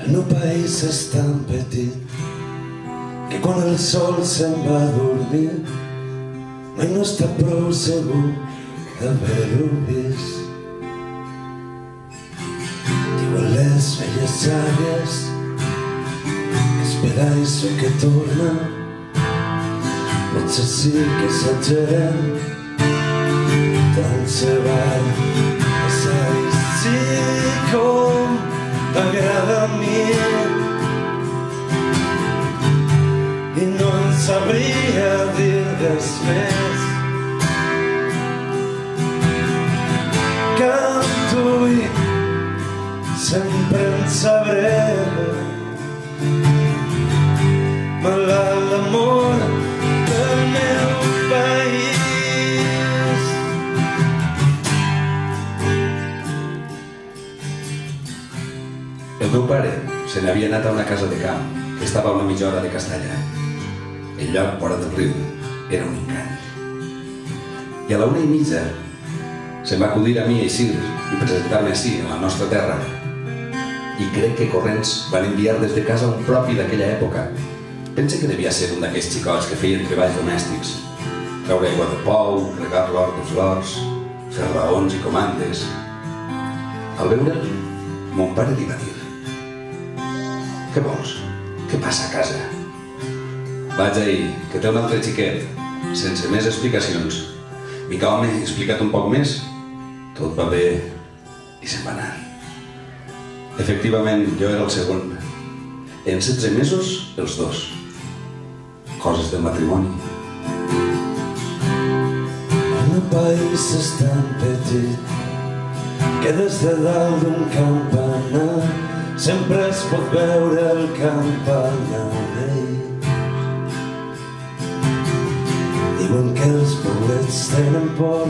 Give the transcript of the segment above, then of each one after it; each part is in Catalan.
El meu país és tan petit que quan el sol se'n va a dormir mai no està prou segur d'haver-ho vist. Diuen les velles sàvies que esperar això que torna potser sí que exagerem, tant se val. És així com m'agrada a mi i no en sabria dir res més. Canto i sempre en sabré, malalt d'amor del meu país. El meu pare se n'havia anat a una casa de camp que estava a una mitja hora de Castellà. El lloc vora del riu era un encant. I a la 1:30 se'm va acudir a mi eixir i presentar-me ací, en la nostra terra. I crec que corrents van enviar des de casa un propi d'aquella època. Pense que devia ser un d'aquests xicots que feien treballs domèstics. Traure aigua de pou, regar l'hort de flors, fer raons i comandes. Al veure'l, mon pare li va dir: «Què vols? Què passa a casa?» «Vaig ahir, que té un altre xiquet, sense més explicacions. Vinga, home, explica't un poc més». Tot va bé i se'n va anar. Efectivament, jo era el segon. En 16 mesos, els dos. Coses del matrimoni. El meu país és tan petit que des de dalt d'un campanar sempre es pot veure el campanar. Diuen que els poblets tenen por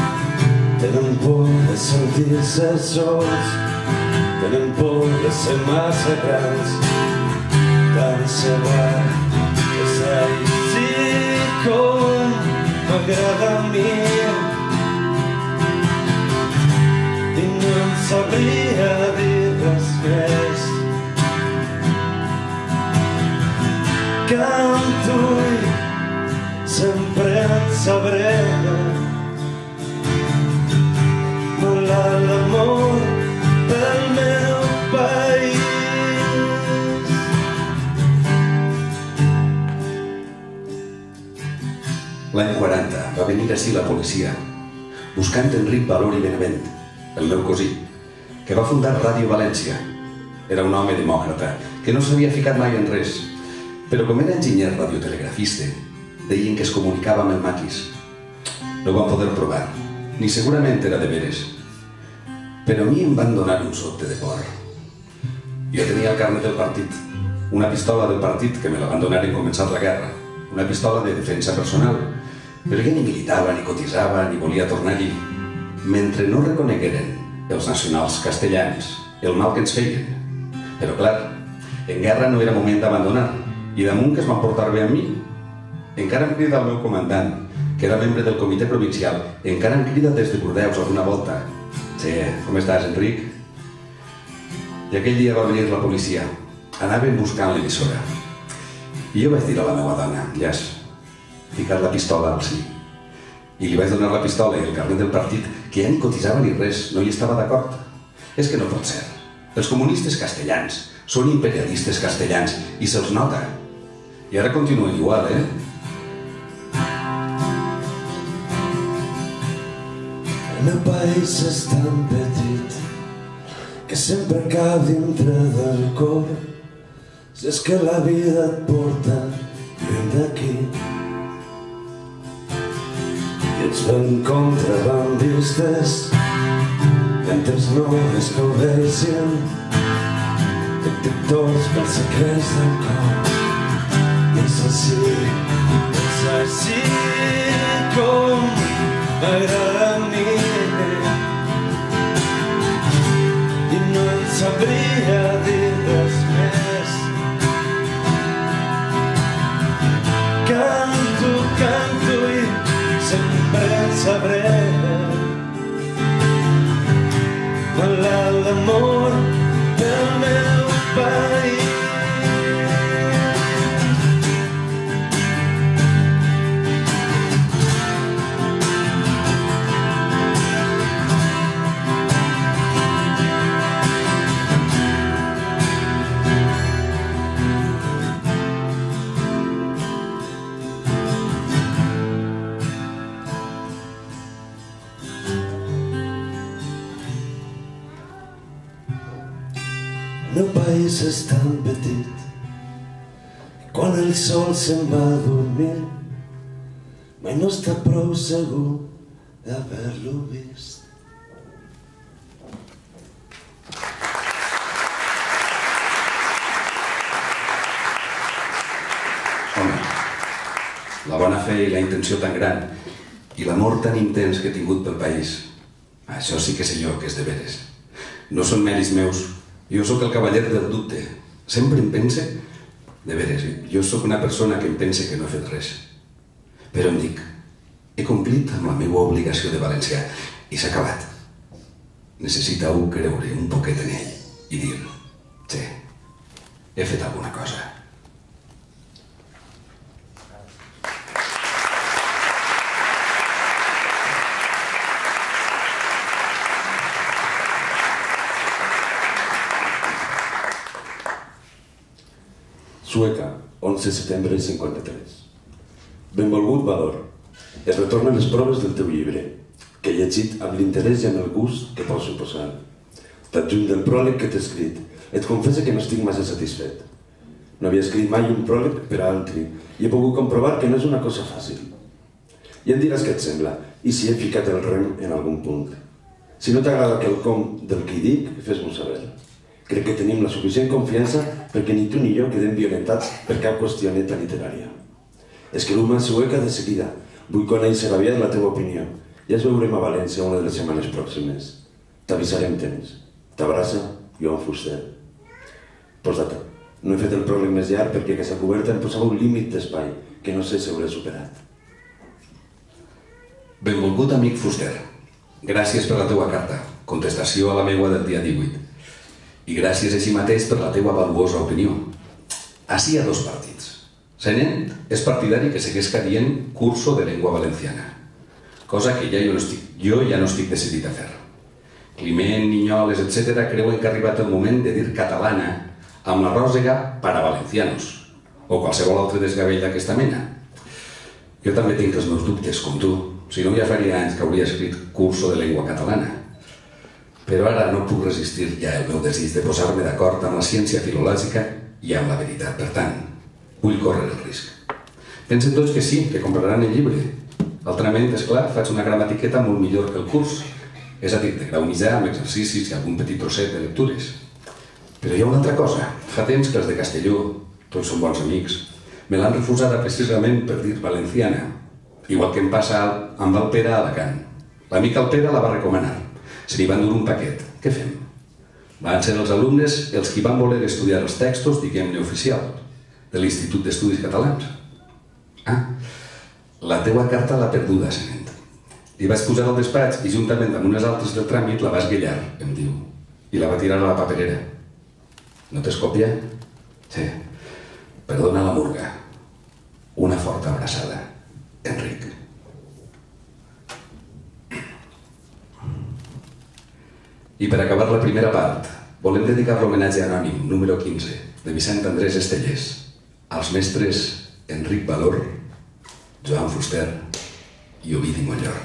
de sentir-se sols, tenen por de ser massa grans. Tant se val. És així com m'agrada a mi i no en sabria dir res més. Canto i sempre en sabré, malalt d'amor del meu país. L'any 40 va venir ací la policia, buscant Enric Valor i Benavent, el meu cosí, que va fundar Ràdio València. Era un home demòcrata, que no s'havia ficat mai en res, però com era enginyer radiotelegrafista, deien que es comunicava amb el maquis. No ho van poder provar, ni segurament era de veres. Però a mi em van donar un sobte de por. Jo tenia el carnet del partit, una pistola del partit que me la van donar en començar la guerra, una pistola de defensa personal, però jo ni militava, ni cotitzava, ni volia tornar-hi. Mentre no reconegueren els nacionals castellans el mal que ens feien. Però clar, en guerra no era moment d'abandonar, i damunt que es van portar bé amb mi. Encara em crida el meu comandant, que era membre del comitè provincial, encara em crida des de Bordeus alguna volta. Sí, com estàs, Enric? I aquell dia va venir la policia. Anaven buscant l'emissora. I jo vaig dir a la meva dona, ja has ficat la pistola al sí. I li vaig donar la pistola i el carnet del partit, que ja ni cotitzava ni res, no hi estava d'acord. És que no pot ser. Els comunistes castellans són imperialistes castellans i se'ls nota. I ara continuen igual, El meu país és tan petit que sempre cau dintre del cor. Si és que la vida et porta lluny d'aquí i ets ben contrabandistes mentre no es gaudeixen detectors pels secrets del cor. I és així com m'agrada a mi i no en sabria dir res més. Canto, canto i sempre en sabré, malalt d'amor del meu país. El meu país és tan petit que quan el sol se'n va a dormir mai no està prou segur d'haver-lo vist. Home, la bona fe i la intenció tan gran i l'amor tan intens que he tingut pel país, això sí que sé jo que és de veres. No són mèrits meus, jo sóc el cavaller del dubte. Sempre em pense, de veres, jo sóc una persona que em pense que no he fet res. Però em dic, he complit amb la meva obligació de valencià i s'ha acabat. Necessitau creure un poquet en ell i dir, sí, he fet alguna cosa. Sueca, 11 de setembre de 53. Benvolgut Valor, es retornen les proves del teu llibre, que he llegit amb l'interès i amb el gust que pot suposar. T'adjunt del pròleg que t'he escrit, et confesse que no estic massa satisfet. No havia escrit mai un pròleg per a altri i he pogut comprovar que no és una cosa fàcil. Ja em diràs què et sembla i si he ficat el rem en algun punt. Si no t'agrada quelcom del que hi dic, fes-m'ho saber. Crec que tenim la suficient confiança perquè ni tu ni jo quedem violentats per cap qüestioneta literària. Escriu-me en sueca de seguida. Vull conèixer aviat la teva opinió. Ja ens veurem a València una de les setmanes pròximes. T'avisarem temps. T'abraça, Joan Fuster. Postdata. No he fet el pròleg més llarg perquè aquesta coberta em posava un límit d'espai que no sé si hauré superat. Benvolgut amic Fuster. Gràcies per la teua carta. Contestació a la meua del dia 18. I gràcies així mateix per la teua valuosa opinió. Ací hi ha dos partits. Senent és partidari que seguesca dient curso de llengua valenciana, cosa que jo ja no estic decidit a fer. Climent, Ninyoles, etc. creuen que ha arribat el moment de dir catalana amb la ròssega para valencianos, o qualsevol altre desgavell d'aquesta mena. Jo també tinc els meus dubtes, com tu, si no ja faria anys que hauria escrit curso de llengua catalana. Però ara no puc resistir ja el meu desig de posar-me d'acord amb la ciència filològica i amb la veritat. Per tant, vull córrer el risc. Pensen tots que sí, que compraran el llibre. Altrament, esclar, faig una gramatiqueta molt millor que el curs. És a dir, de grau mitjà, amb exercicis i algun petit trosset de lectures. Però hi ha una altra cosa. Fa temps que els de Castelló, tots són bons amics, me l'han refusada precisament per dir valenciana. Igual que em passa amb el Pere a Alacant. L'amic Alpera la va recomanar. Se n'hi van dur un paquet. Què fem? Van ser els alumnes els qui van voler estudiar els textos, diguem-ne oficials, de l'Institut d'Estudis Catalans. Ah, la teua carta l'ha perduda, Senent. Li vaig posar al despatx i juntament amb unes altres del tràmit la va esguellar, em diu, i la va tirar a la paperera. No t'és còpia? Sí. Perdona la murga. Una forta abraçada. Enric. I per acabar la primera part, volem dedicar l'homenatge anònim número 15 de Vicent Andrés Estellers als mestres Enric Valor, Joan Fuster i Ovidi Montllor.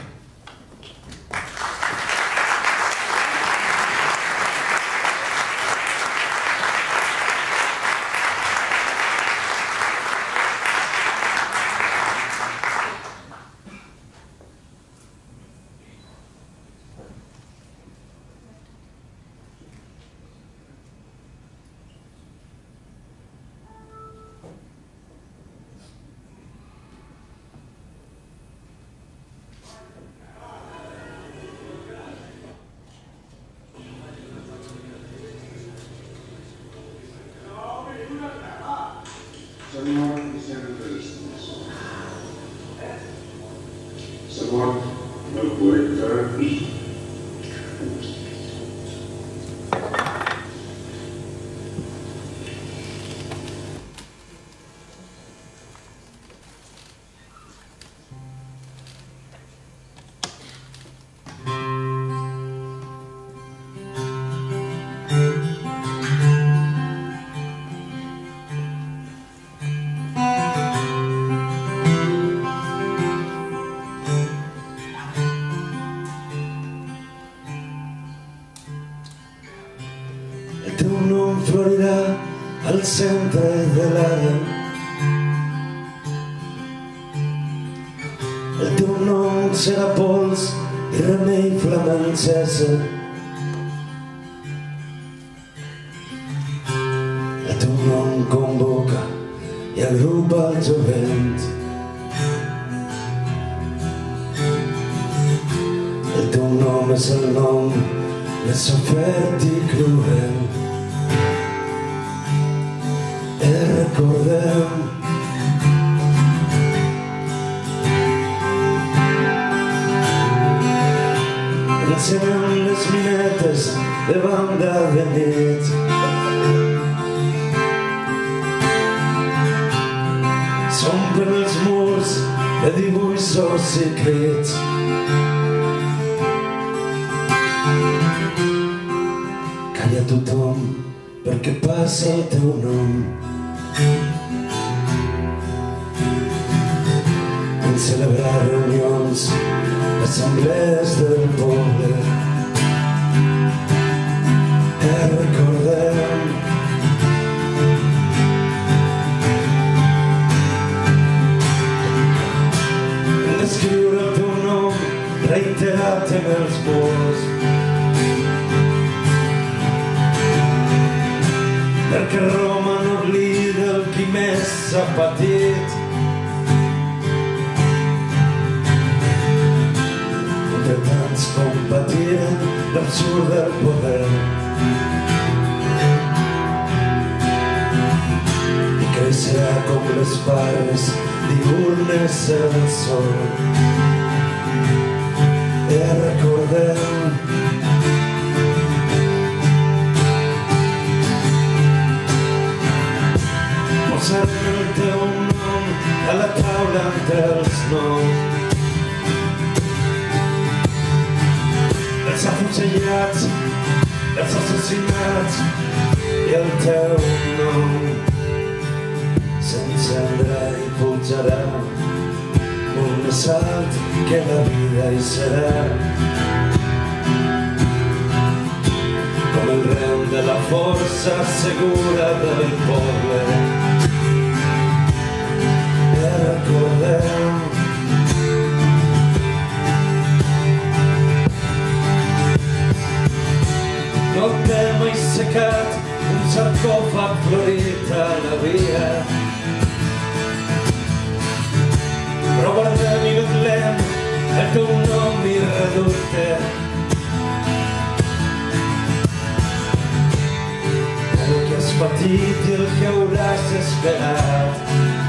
Segon, el poeta florirà al centre de l'ara. El teu nom serà pols i remei flama encesa. El teu nom convoca i agrupa el jovent. El teu nom és el nom més sofert i cruel. Recordem encenem les minetes de banda de nit. S'omplen els murs de dibuixos i crits. Calla tothom perquè passa el teu nom. En celebrar reunions, assemblees del poble, recordem en escriure el teu nom reiterat en els murs, perquè Roma no oblida el qui més ha patit. Entre tants compatien l'absurd del poder i creixerà com les pares diurnes el sol. Recordem posarem el teu nom a la taula entre els noms. Els afusellats, els assassinats i el teu nom s'encendrà i pujarà molt més alt que la vida hi serà. Com el rem de la força segura del poble. Recordem no t'he mai secat un sarcòfag florit a la via, però guardem i notlem el teu nom irreducte. El que has patit i el que hauràs esperat,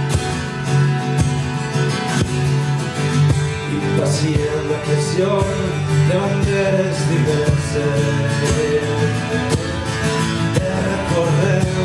impacient l'acció de banderes diverses. Recordem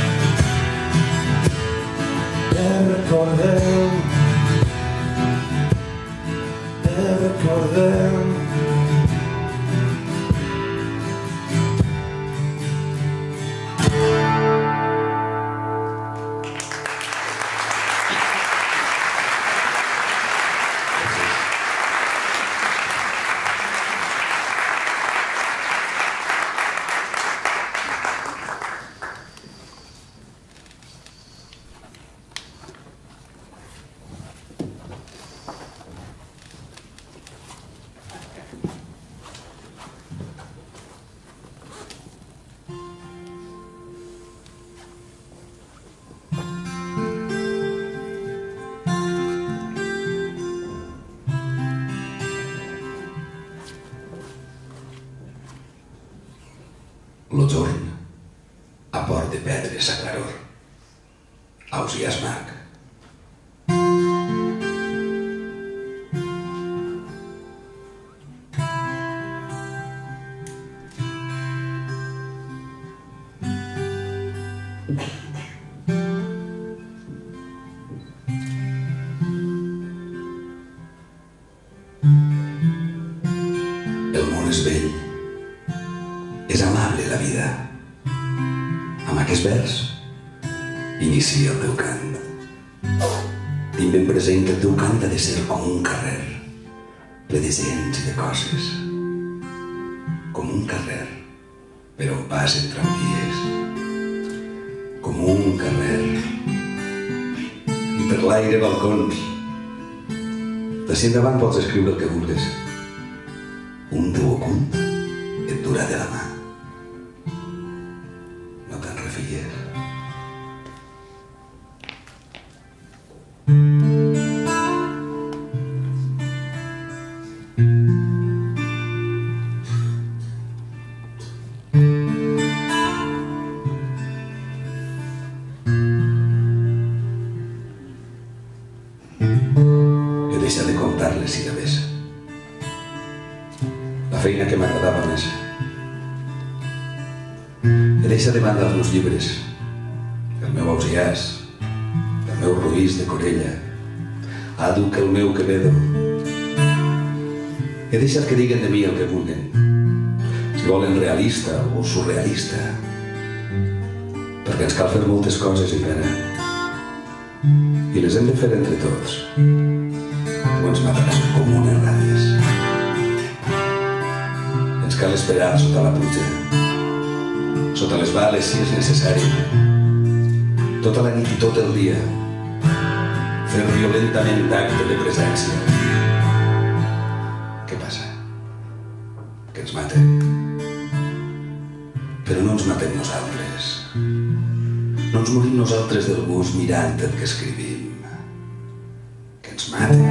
Lo jorn a port de perdre sa claror. Ausiàs Marc. El món és vell. És amable la vida. Amb aquest vers inicia el teu cant. Tinc ben present que el teu cant ha de ser com un carrer, ple de gens i de coses. Com un carrer per on passen tramvies com un carrer. I per l'aire balcons. D'ací endavant pots escriure el que vulguis. Un teu ocult et durà de la mà. No te'n refies. He deixat de comptar les síl·labes. La feina que m'agradava més. He deixat de mandar els llibres, el meu Ausiàs, el meu Ruiz de Corella, Àdhuc el meu Quevedo. He deixat que diguen de mi el que vulguen, si volen realista o surrealista, perquè ens cal fer moltes coses encara, i les hem de fer entre tots, o ens mataran com unes ràbies. Ens cal esperar sota la pluja, sota les bales si és necessari, tota la nit i tot el dia, fer violentament acte de presència. Què passa? Que ens maten. Però no ens matem nosaltres. No ens morim nosaltres del gust mirant el que escrivim. Que ens maten.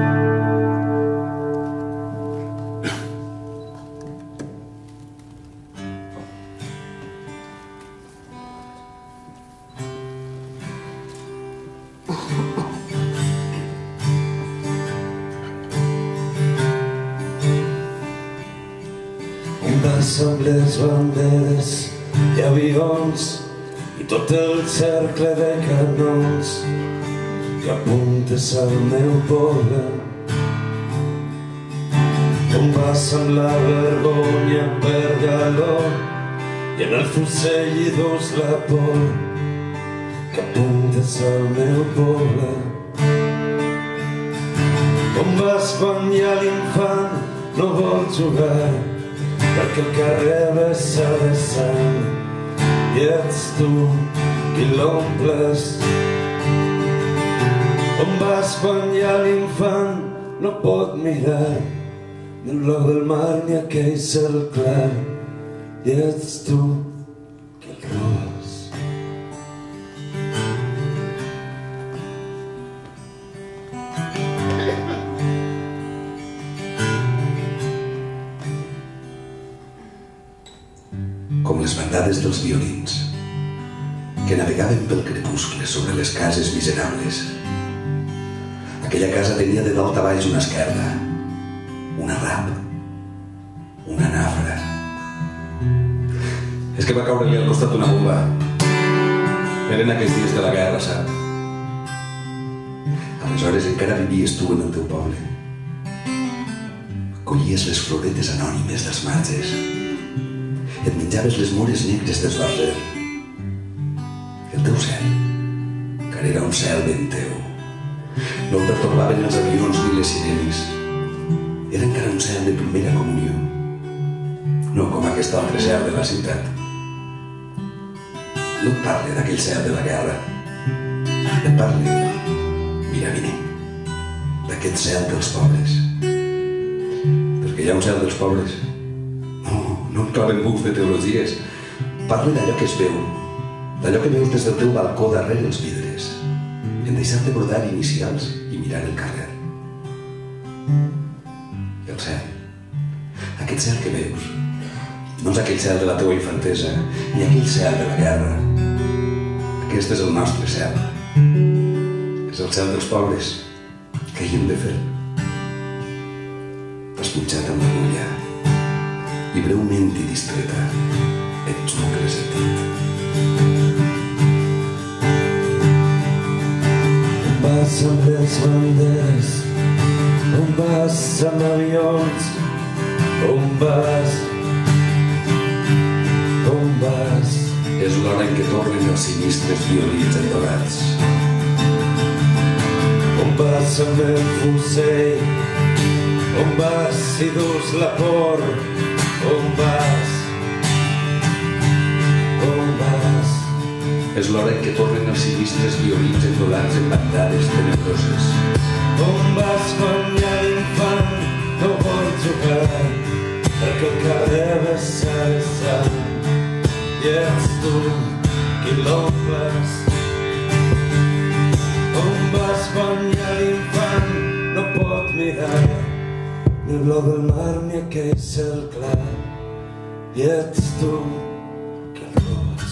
Amb les banderes i avions i tot el cercle de canons que apuntes al meu poble. On vas amb la vergonya per galó i en el fusell hi dus la por que apuntes al meu poble. On vas quan ja l'infant no vol jugar perquè el carrer vessa de sang i ets tu qui l'omples. On vas quan ja l'infant no pot mirar del blau del mar ni aquell cel clar i ets tu qui el robes. Com les bandades dels violins que navegaven pel crepuscle sobre les cases miserables. Aquella casa tenia de dalt a baix una esquerda, una rap, una nafra. És que va caure-li al costat una bomba. Eren aquells dies de la guerra, sap? Aleshores encara vivies tu en el teu poble. Collies les floretes anònimes dels marges. Et menjaves les mores negres del barrer. El teu cel, que era un cel ben teu, no el pertorbaven els avions ni les sirenes. Era encara un cel de primera comunió, no com aquest altre cel de la ciutat. No et parle d'aquell cel de la guerra. Et parle, mira, vine, d'aquest cel dels pobres. Perquè hi ha un cel dels pobres. No em claven bucs de teologies. Parle d'allò que es veu, d'allò que veus des del teu balcó darrere els vidres, en deixar de brodar inicials i mirar el carrer. I el cel, aquest cel que veus, no és aquell cel de la teua infantesa, ni aquell cel de la guerra. Aquest és el nostre cel. És el cel dels pobres. Què hi hem de fer? T'has punxat amb l'agulla i breument i distreta ets nucles el dit. On vas amb les banderes, on vas amb avions, on vas, on vas. És l'hora en què tornen els sinistres violins endorats. On vas amb el fusell, on vas i dus la por, on vas, És l'hora en què tornen els sinistres violins endolats en bandades tenebroses. On vas quan hi ha l'infant? No vol jugar, perquè el carrer vessa i ets tu qui l'omples. On vas quan hi ha l'infant? No pot mirar ni el blau del mar ni aquell cel clar, i ets tu qui el robes.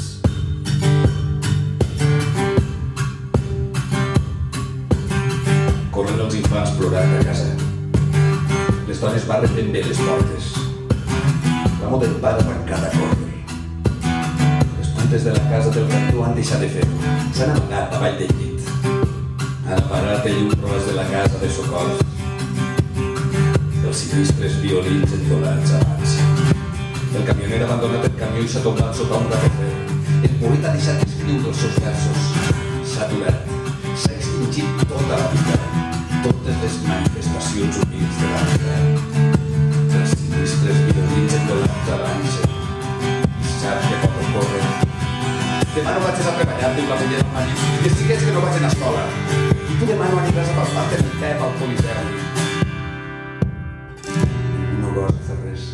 Corren els infants plorant a casa. Les dones barren ben bé les portes. L'amo del pare arrencada a córrer. Les puntes de la casa del cantó han deixat de fer-ho. S'han amagat davall del llit. Han apagat el llum ros de la casa de socors. Els sinistres violins endolats avancen. El camioner ha abandonat el camió i s'ha tombat sota un cafè. El poeta ha deixat d'escriure els seus versos. S'ha aturat. S'ha extingit tota la vida. Totes les manifestacions humils de la vida. Els sinistres violins endolats avancen. I sap que pot ocórrer. Demà no vaig a treballar, diu la muller del marit. Digues que no vaig a escola. I tu demà no aniràs a palpar-te el pep al Coliseu. Ningú no gosa fer res.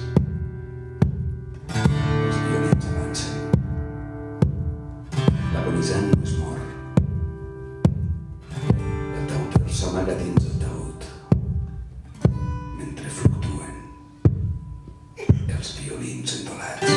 Els violins avancen. L'agonitzant no es mor. El tauter s'amaga dins el taüt. Mentre fluctuen els violins endolats.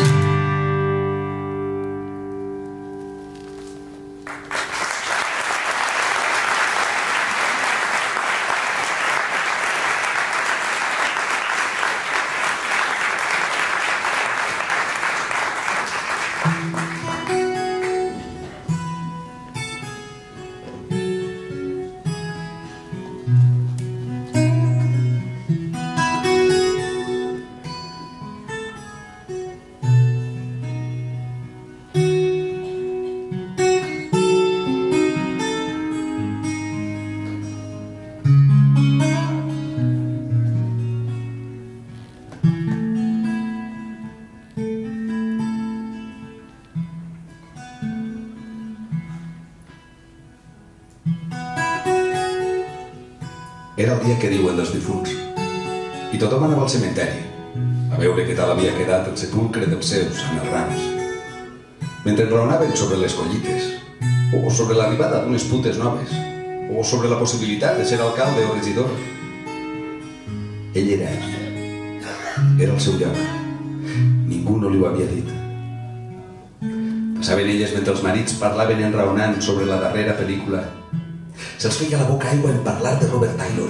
Era el dia que diuen dels difunts i tothom anava al cementeri a veure què tal havia quedat el sepulcre dels seus amb els rams, mentre raonaven sobre les collites o sobre l'arribada d'unes putes noves o sobre la possibilitat de ser alcalde o regidor. Ell era aquí. Era el seu lloc. Ningú no li ho havia dit. Passaven elles mentre els marits parlaven enraonant sobre la darrera pel·lícula. Se'ls feia la boca aigua en parlar de Robert Taylor.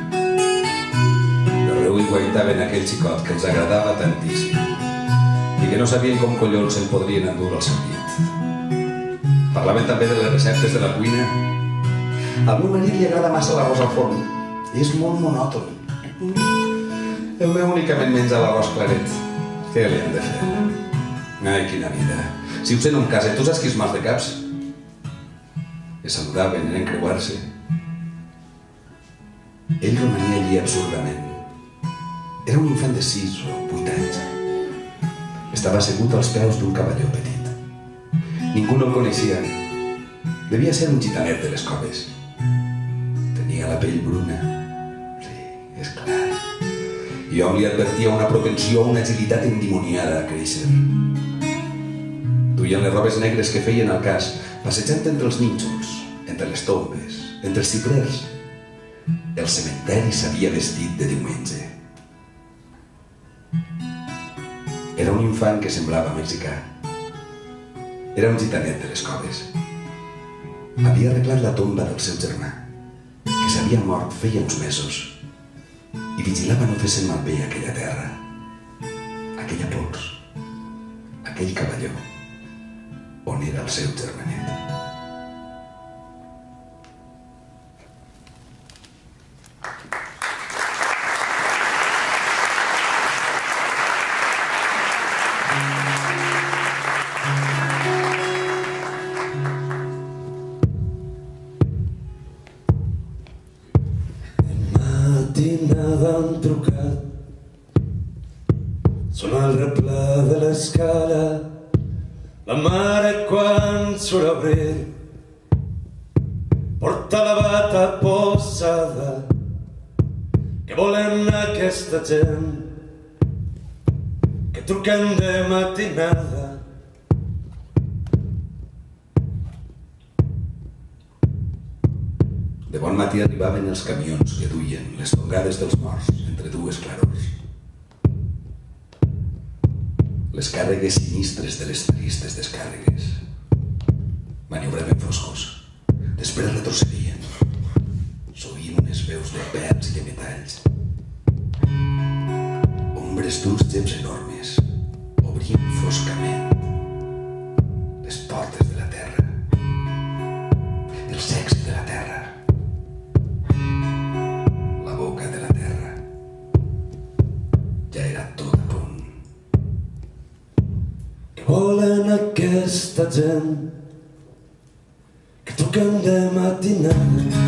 De reu guaitaven aquell xicot que els agradava tantíssim i que no sabien com collons se'l podrien endur al seu llit. Parlaven també de les receptes de la cuina. Al meu marit li agrada massa l'arròs al forn i és molt monòton. El meu únicament menja l'arròs claret. Què li han de fer? Ai, quina vida. Si us en un casa, tu saps quins mals de caps? Es saludaven, eren creuar-se. Ell romania allí absurdament. Era un infant de 6 o 8 anys. Estava assegut als peus d'un cavalló petit. Ningú no el coneixia. Devia ser un gitanet de les coves. Tenia la pell bruna. Sí, és clar. I hom li advertia una propensió a una agilitat endimoniada a créixer. Duien les robes negres que feien al cas, passejant entre els nínxols, entre les tombes, entre els ciprers. El cementeri s'havia vestit de diumenge. Era un infant que semblava mexicà. Era un gitanet de les coves. Havia arreglat la tomba del seu germà, que s'havia mort feia uns mesos, i vigilava no fessin malbé aquella terra, aquella pols, aquell cavalló, on era el seu germanet. Matinada han trucat, sona el replà de l'escala, La mare quan surt abril porta la bata posada. Què volen aquesta gent que truquen de matinada? De bon matí arribaven els camions que duien les tongades dels morts entre dues clarors. Les càrregues sinistres de les tristes descàrregues. Maniobraven foscos, després retrocedien. S'oïen unes veus de pèls i de metalls. Ombres d'uns gems enormes obrien foscament les portes de la terra, el sexe de la terra, la boca de la terra. Ja era tot a punt. Què volen aquesta gent que truquen de matinada?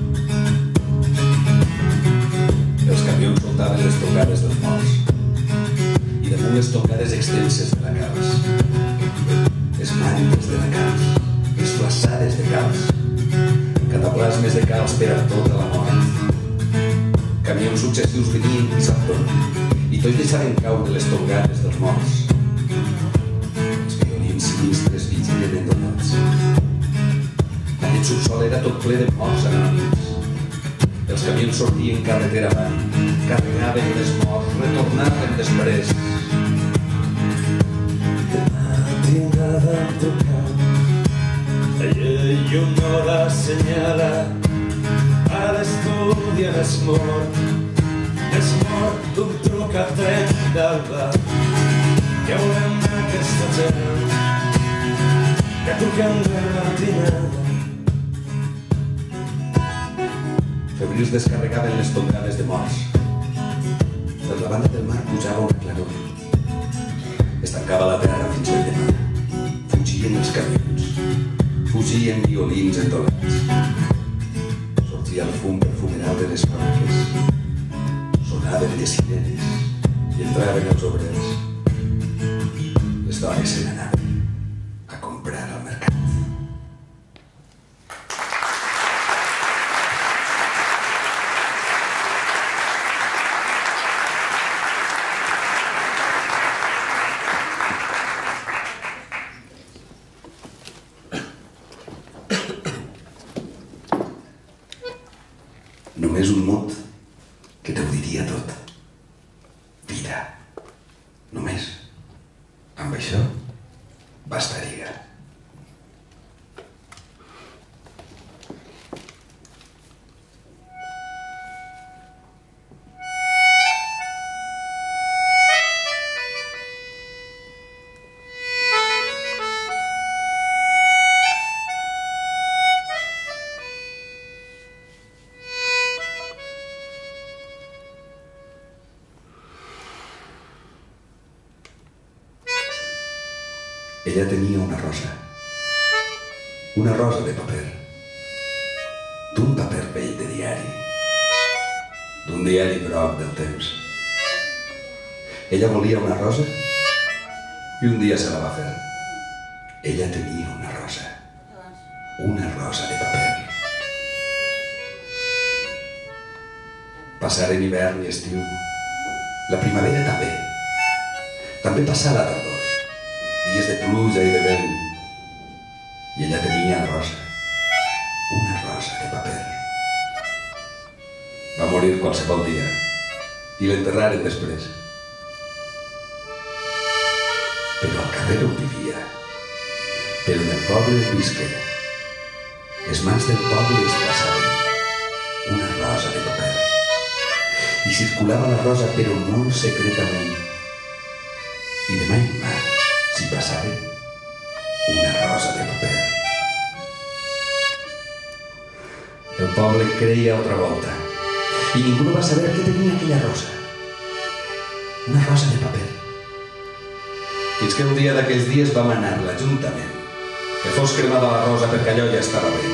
Els camions soltaven les tongades dels morts i damunt les tongades extenses de la calç, les mantes de la calç, les flaçades de calç, cataplasmes de calç per a tota la mort. Camions successius venien i s'entorn i tots deixaven caure les tongades dels morts. Els violins sinistres vigilen endonats. Aquest subsol era tot ple de morts anònims. Els camions sortien carretera avall, carregaven les morts, retornaven després. De matinada han trucat, i una hora assenyala, a l'estudi és mort d'un truc a tren d'alba. Què volem aquesta gent que truquen de matinada? Febrils descarregaven les tongades de morts. Per la banda del mar pujava una claror. Es tancava la terra fins al demà. Fugien els camions. Fugien violins entonats. Sortia el fum perfumeral de les fàbriques. Sonaven les sirenes i entraven els obrers. Les dones se n'anaven a comprar al mercat. Només un mot que t'ho diria tot. Vida. Només. Amb això bastaria. Ella tenia una rosa de paper, d'un paper vell de diari, d'un diari groc del temps. Ella volia una rosa i un dia se la va fer. Ella tenia una rosa de paper. Passaren hivern i estiu, la primavera també. També passà la tardor. Dies de pluja i de vent. I ella tenia una rosa de paper. Va morir qualsevol dia i l'enterraren després. Però al carrer on vivia, per on el poble visqué, les mans del poble es passaven una rosa de paper. I circulava la rosa però molt secretament. I de mà en mà s'hi passava una rosa de paper. El poble creia altra volta i ningú no va saber què tenia aquella rosa. Una rosa de paper. Fins que un dia d'aquells dies va manar l'Ajuntament que fos cremada la rosa perquè allò ja estava bé.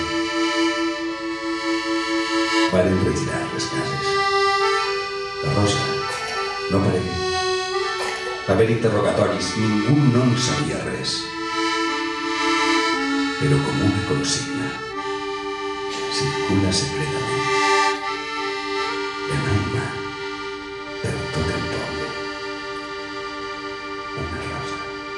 Varen regirar les cases. La rosa no aparegué. Va haver interrogatoris, ningú no en sabia res. pero com una consigna. Circula secretament, de mà en mà, per tot el poble. Una rosa.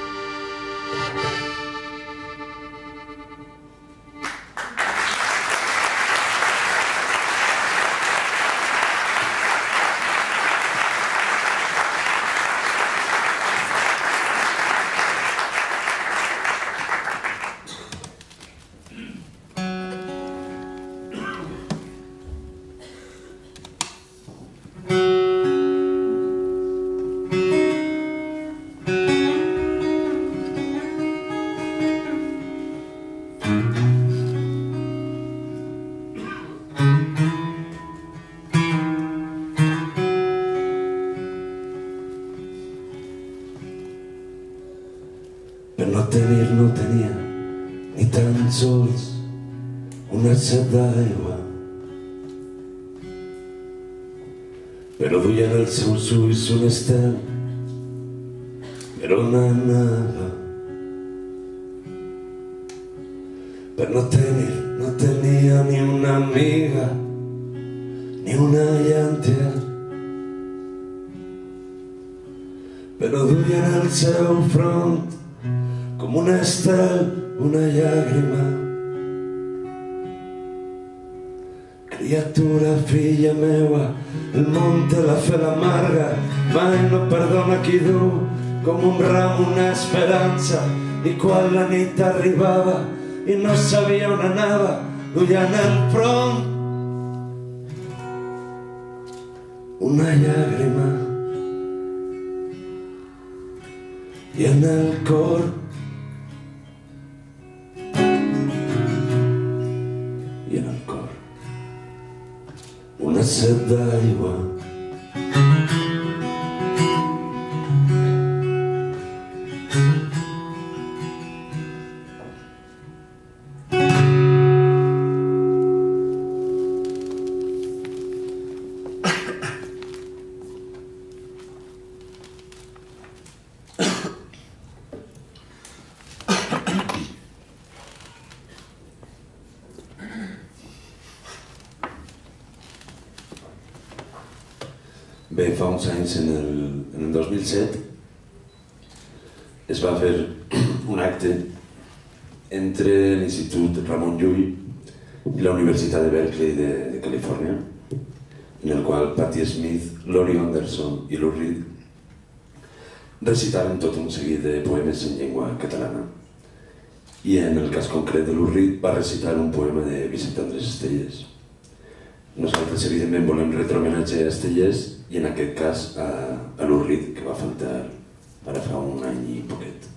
Per no tenia ni tan sols una set d'aigua, però duia en els seus ulls un estel per on anava. Per no tenia ni una amiga ni una llàntia, però duia en el seu front com un estel, una llàgrima. Criatura, filla meua, el món te la fe l'amarga, mai no perdona qui du com un ram una esperança. I quan la nit arribava i no sabia on anava, duia en el front una llàgrima i en el cor una set d'aigua. Bé, fa uns anys, en el 2007, es va fer un acte entre l'Institut Ramon Llull i la Universitat de Berkeley de Califòrnia, en el qual Patti Smith, Laurie Anderson i Lou Reed recitaven tot un seguit de poemes en llengua catalana. I en el cas concret de Lou Reed va recitar un poema de Vicent Andrés Estellés. Nosaltres, evidentment, volem retre homenatge a Estellés i en aquest cas a Lou Reed, que va faltar ara fa un any i poquet.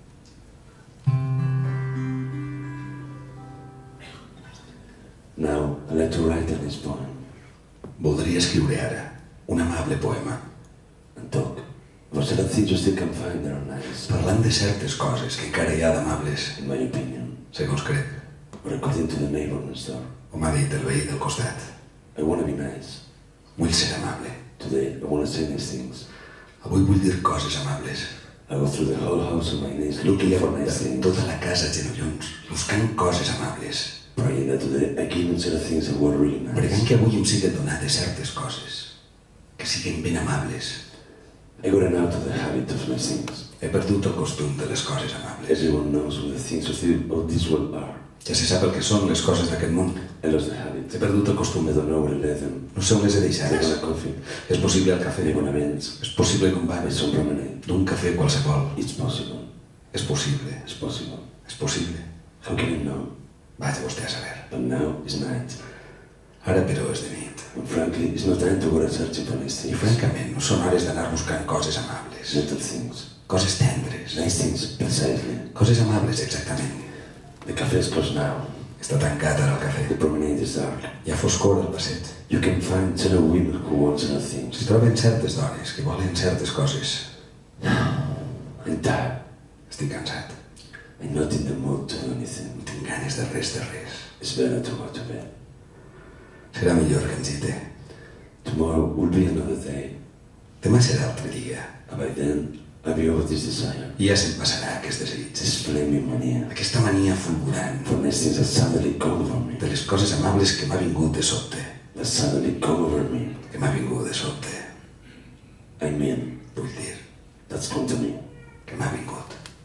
Now, I'd like to write this poem. Voldria escriure ara un amable poema. And talk about certain things you still can find that are nice. Parlant de certes coses que encara hi ha d'amables. In my opinion. Segons crec. Or according to the neighbor next door. O m'ha dit el veí del costat. I want to be nice. Vull ser amable. Today, I want to say these things. Avui vull dir coses amables. I go through the whole house on my knees looking for nice things. Tota la casa a genollons, buscant coses amables. Praying that today I give them certain things that were really nice. Pregant que avui em siguin donades certes coses, que siguin ben amables. I got out of the habit of nice things. He perdut el costum de les coses amables. Everyone knows what the things of this world are. Ja se sap el que són les coses d'aquest món. I lost the habit. He perdut el costum. I don't know where I let them. No sé on les he deixades. They want a coffee. És possible al cafè. They want events. És possible que un bar. Some promenade. D'un cafè qualsevol. It's possible. És possible. It's possible. És possible. How can you know? Vaja vostè a saber. But now it's night. Ara, però, és de nit. And frankly, it's not time to go searching for nice things. I francament, no són hores d'anar buscant coses amables. Little things. Coses tendres. Nice things, precisely. Coses amables, exactament. The cafe is closed now. Està tancat ara el cafè. The promenade is dark. Hi ha foscor al passeig. You can find certain women who want certain things. S'hi troben certes dones que volen certes coses. I'm tired. Estic cansat. I'm not in the mood to do anything. No tinc ganes de res, de res. It's better to go to bed. Serà millor que ens Tomorrow will be another day. Demà serà altre dia. And by then, Have you this desire? I ja se'n passarà aquest desig. This flaming mania. Aquesta mania fulgurant For these things that suddenly come over me. de les coses amables que m'ha vingut de sobte. That suddenly come over me. Que m'ha vingut de sobte. I mean, Vull dir that's come to me. que m'ha vingut.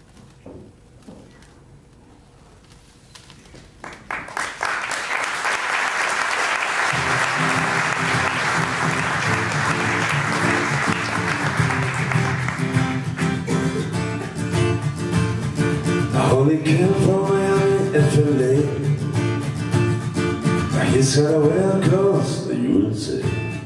I only came from Miami, FLA. I guess I wear clothes the USA.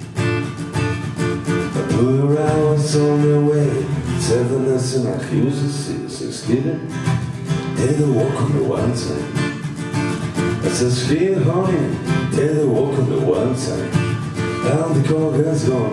I blew around was on the way. 7 and I used to see 6 kidding. They the walk on the one side. I said, "Sweet honey, they the walk on the one side." Down the corridor's gone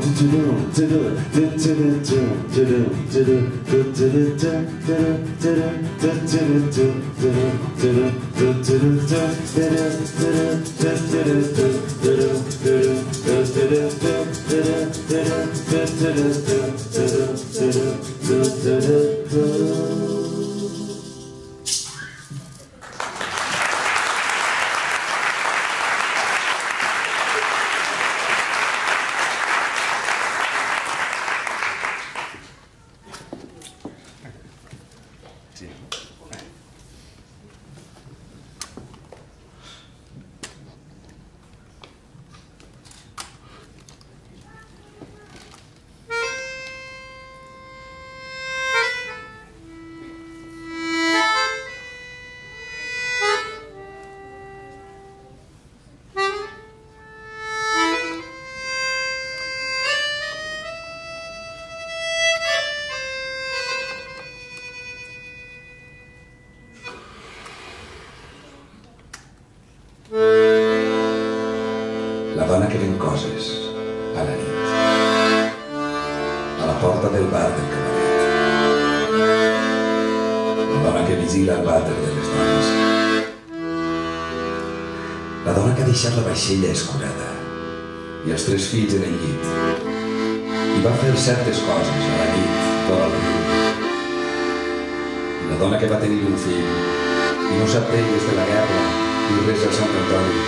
La dona que ven coses a la nit, a la porta del bar del cabaret. La dona que vigila el vàter de les dones. La dona que ha deixat la vaixella escurada i els 3 fills en el llit i va fer certes coses a la nit vora el riu. La dona que va tenir un fill i no sap d'elles de la guerra ni res al Sant Antoni.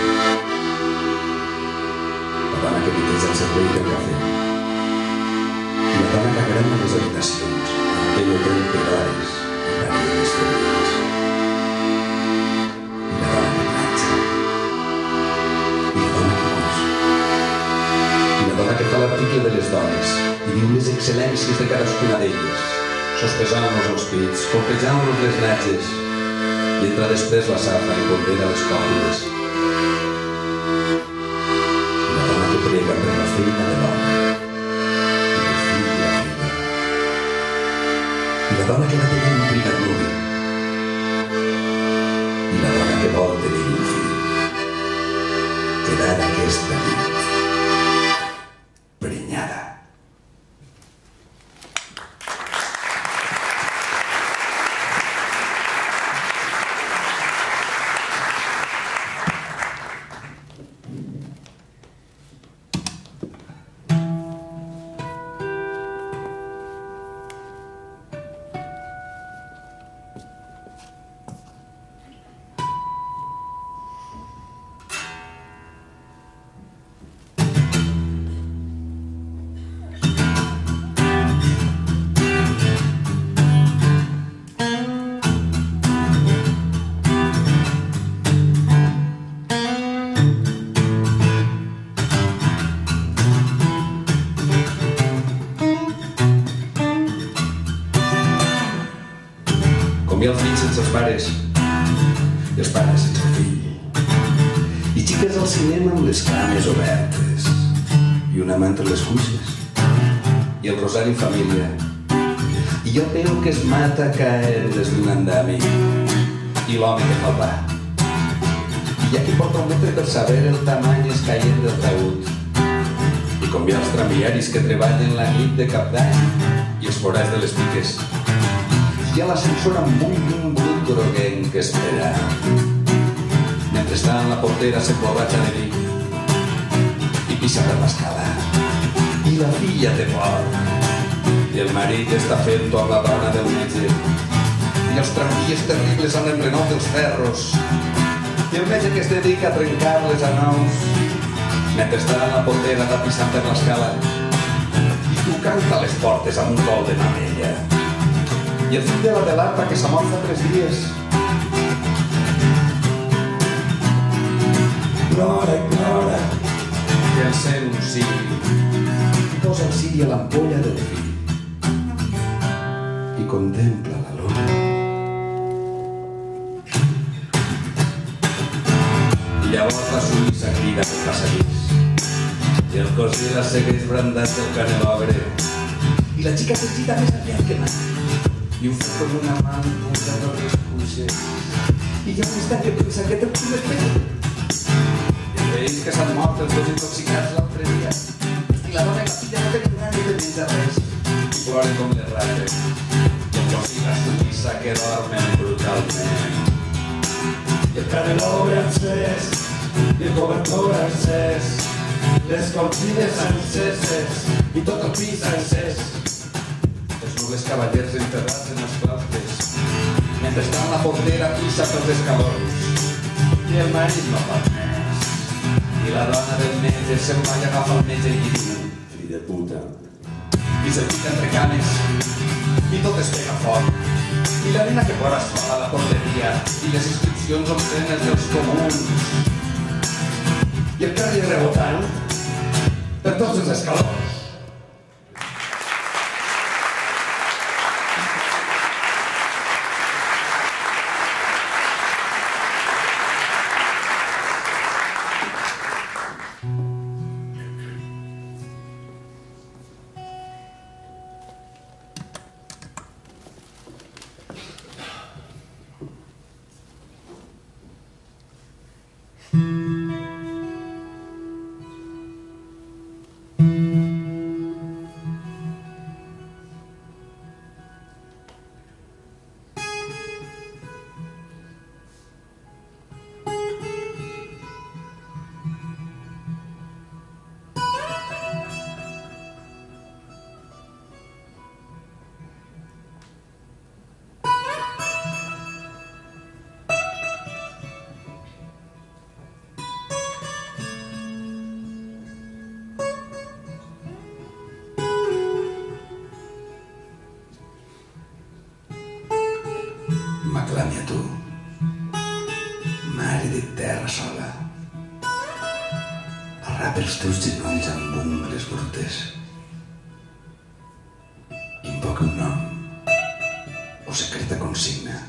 La dona que dirigeix el servei del cafè. I la dona que agrana les habitacions amb aquell hotel per hores i parelles felices. I la dona que platja. I la dona que cus. I la dona que fa l'article de les dones i diu les excel·lències de cadascuna d'elles, sospesant-nos els pits, colpejant-nos les natges, i entra després la safa i pondera les còpies. Prega per la feina de l'home, per el fill i la filla. I la dona que va tenir un primer nuvi. I la dona que vol tenir un fill. Quedar aquesta nit prenyada. Com hi ha el fill sense els pares i els pares sense el fill. I xiques al cinema amb les cames obertes i un amant entre les cuixes i el rosari en família. I jo veu que es mata a caer des d'un andami i l'home que fa el pa. I hi ha qui porta un metre per saber el tamany escaient del taüt. I com hi ha els tramviaris que treballen la nit de cap d'any i els forats de les piques. Hi ha l'ascensor amb un brut groguenc que espera. Mentrestant la portera s'emborratxa de vi i pissa per l'escala. I la filla té por. I I el marit està fent-ho amb la dona del metge. I els tramvies terribles amb l'enrenot dels ferros. I el metge que es dedica a trencar-les a nous mentre està a la potera tapissant per l'escala. I tu canta les portes amb un col de mamella. I el fill de la Delata que s'ha mort fa 3 dies. Plora i plora, Que el sent un ciri. I posa el ciri a l'ampolla del fill. I contempla la lona. I llavors la Suïssa crida pel passadís. I el cosí la segueix brandat del canelobre. I la xica s'excita més aviat que mai. I ho fa com una mà posada a les cuixes. I hi ha un instant que pensa que té un espectre. I veus que s'han mort els 2 intoxicats l'altre dia. I la dona i la filla no tenen ganes de menjar res. I ploren com les rates. I el cosí la Suïssa que dormen brutalment. i el canelobre encès, i el cobertor encès, les cortines enceses i tot el pis encès. Els nobles cavallers enterrats en els claustres, mentre estan la portera pisa pels escalons. I el marit no fa més. I la dona del metge se'n va i agafa el metge i diu: Fill de puta. I se'l fica entre cames, i tot es pega fort. I la nena que plora sola a la porteria, i les inscripcions obscenes dels comuns. I el carrer rebotant per tots els escalons. M'aclami a tu, mare de terra sola. Arrapa els teus genolls amb ungles brutes. Invoca un nom o secreta consigna.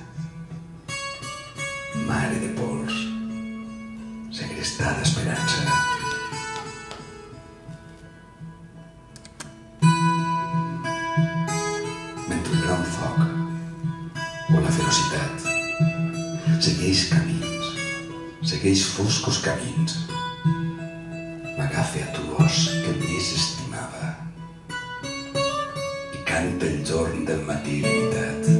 Mare de pols, segrestada esperança. Mentre un gran foc o la ferocitat segueix camins, segueix foscos camins, m'agafa a tu os que més estimava i canta el jorn del matí limitat.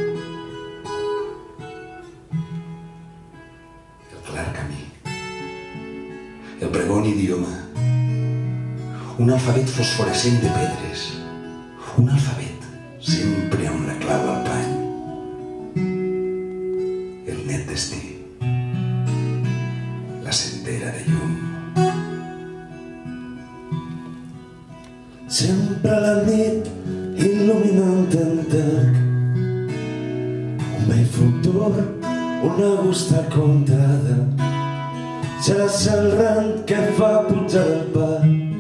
El clar camí, el pregon idioma, un alfabet fosforescent de pedres, un alfabet sempre amb la clau al pany. El net destí, la sendera de llum. Sempre a la nit il·luminant enterc, un vell futur, una gusta contrada. Seràs el rent que fa pujar el pa,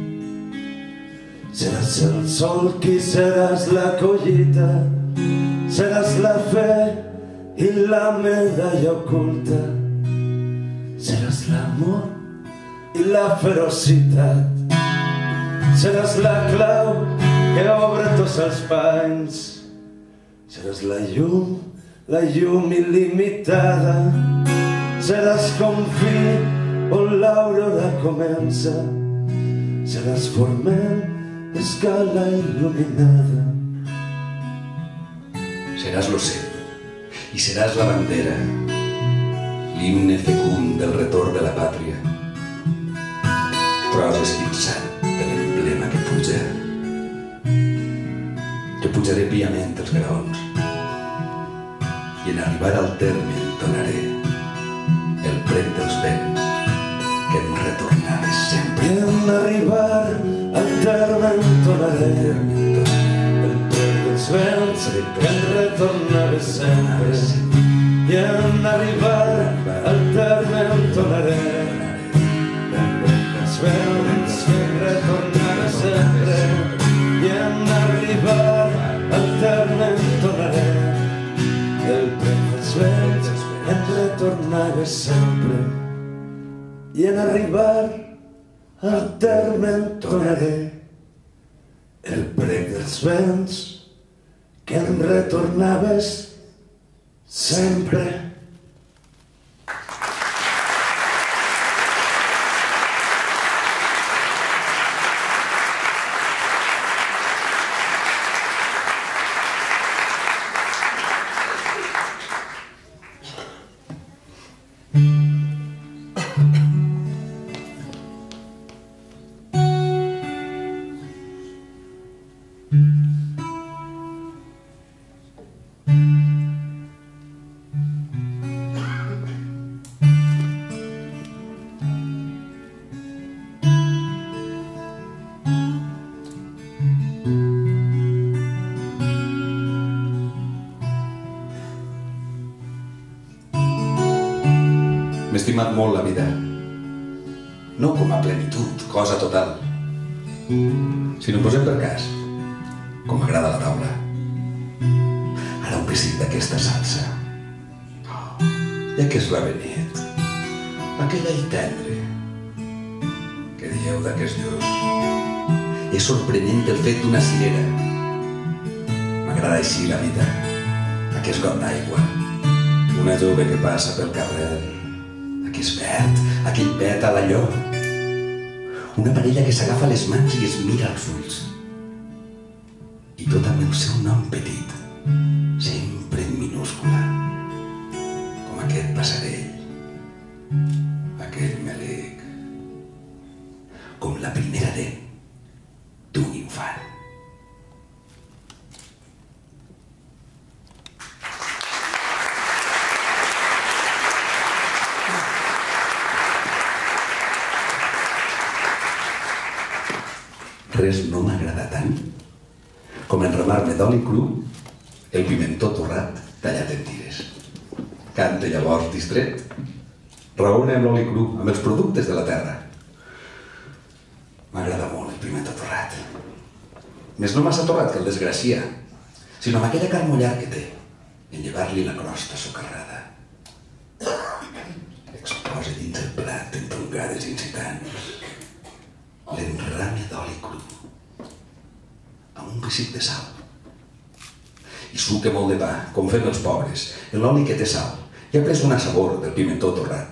seràs el sol qui seràs la collita, seràs la fe i la medalla oculta, seràs l'amor i la ferocitat, seràs la clau que obre tots els panys, seràs la llum il·limitada, seràs com fill on l'aurora comença, seràs forment d'escala il·luminada. Seràs l'ocell i seràs la bandera, l'himne fecund del retorn de la pàtria, tros esquinçat de l'emblema que puja. menjaré piament els graons i en arribar al terme entonaré el prec dels vents que em retornava sempre. I en arribar al terme entonaré el prec dels vents que em retornava sempre. I en arribar al terme entonaré el prec dels vents que em retornava sempre. I en arribar al terme entonaré el prec dels vents que em retornava sempre. I en arribar al terme entonaré el prec dels vents que em retornaves sempre. M'he estimat molt la vida, no com a plenitud, cosa total, sinó posem per cas, com m'agrada la taula. Ara un pessic d'aquesta salsa, ja que és la Benet, aquella i tendre, que dieu d'aquest lluç. És sorprenent el fet d'una cirera. M'agrada així la vida, aquest got d'aigua, una jove que passa pel carrer, aquí és verd, aquell pet a l'allò. Una parella que s'agafa les mans i es mira als ulls. I tot amb el seu nom petit, sempre en minúscula. Com aquest passerell, aquell melic. Com la primera dent d'un infant. Res no m'agrada tant com enramar-me d'oli cru el pimentó torrat tallat en tires. Cante llavors distret, raona amb l'oli cru, amb els productes de la terra. M'agrada molt el pimentó torrat. Més no massa torrat que el desgracia, sinó amb aquella carn mullar que té, en llevar-li la crosta socarrada. Exposa dins el plat entongades incitants l'enrame d'oli cru amb un pessic de sal i suque molt de pa, com fem els pobres. L'oli que té sal ja ha pres una sabor del pimentó torrat.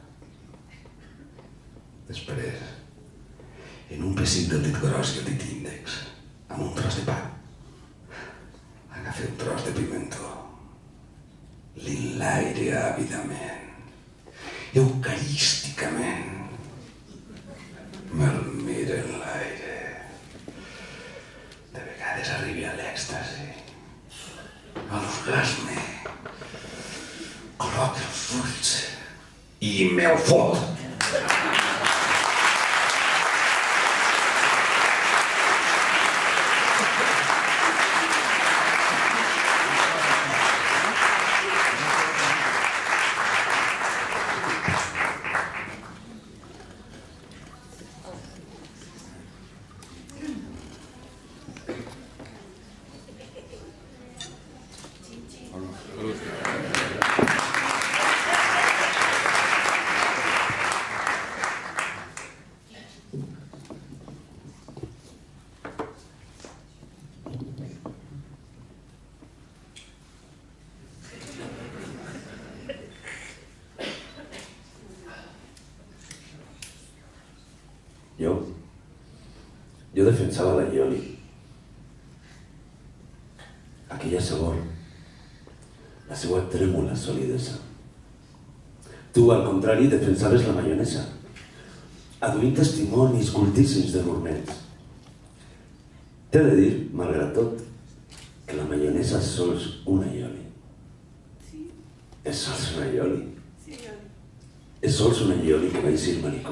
Després, en un pessic del dit gros i el dit índex, amb un tros de pa, agafa un tros de pimentó, l'enlaire àvidament, eucarísticament, me'l mira en l'aire. De vegades arribi a l'èxtasi, a l'orgasme. Col·loca els ulls i me'l fot. Jo defensava la Ioli. Aquella sabor, la seva trèmula solidesa. Tu, al contrari, defensaves la maionesa, aduint testimonis cultíssims de gourmets. T'he de dir, malgrat tot, Vanessa és sols una Ioli. Sí. És sols una Ioli. Sí, Ioli. És sols una Ioli que va eixir el manicó.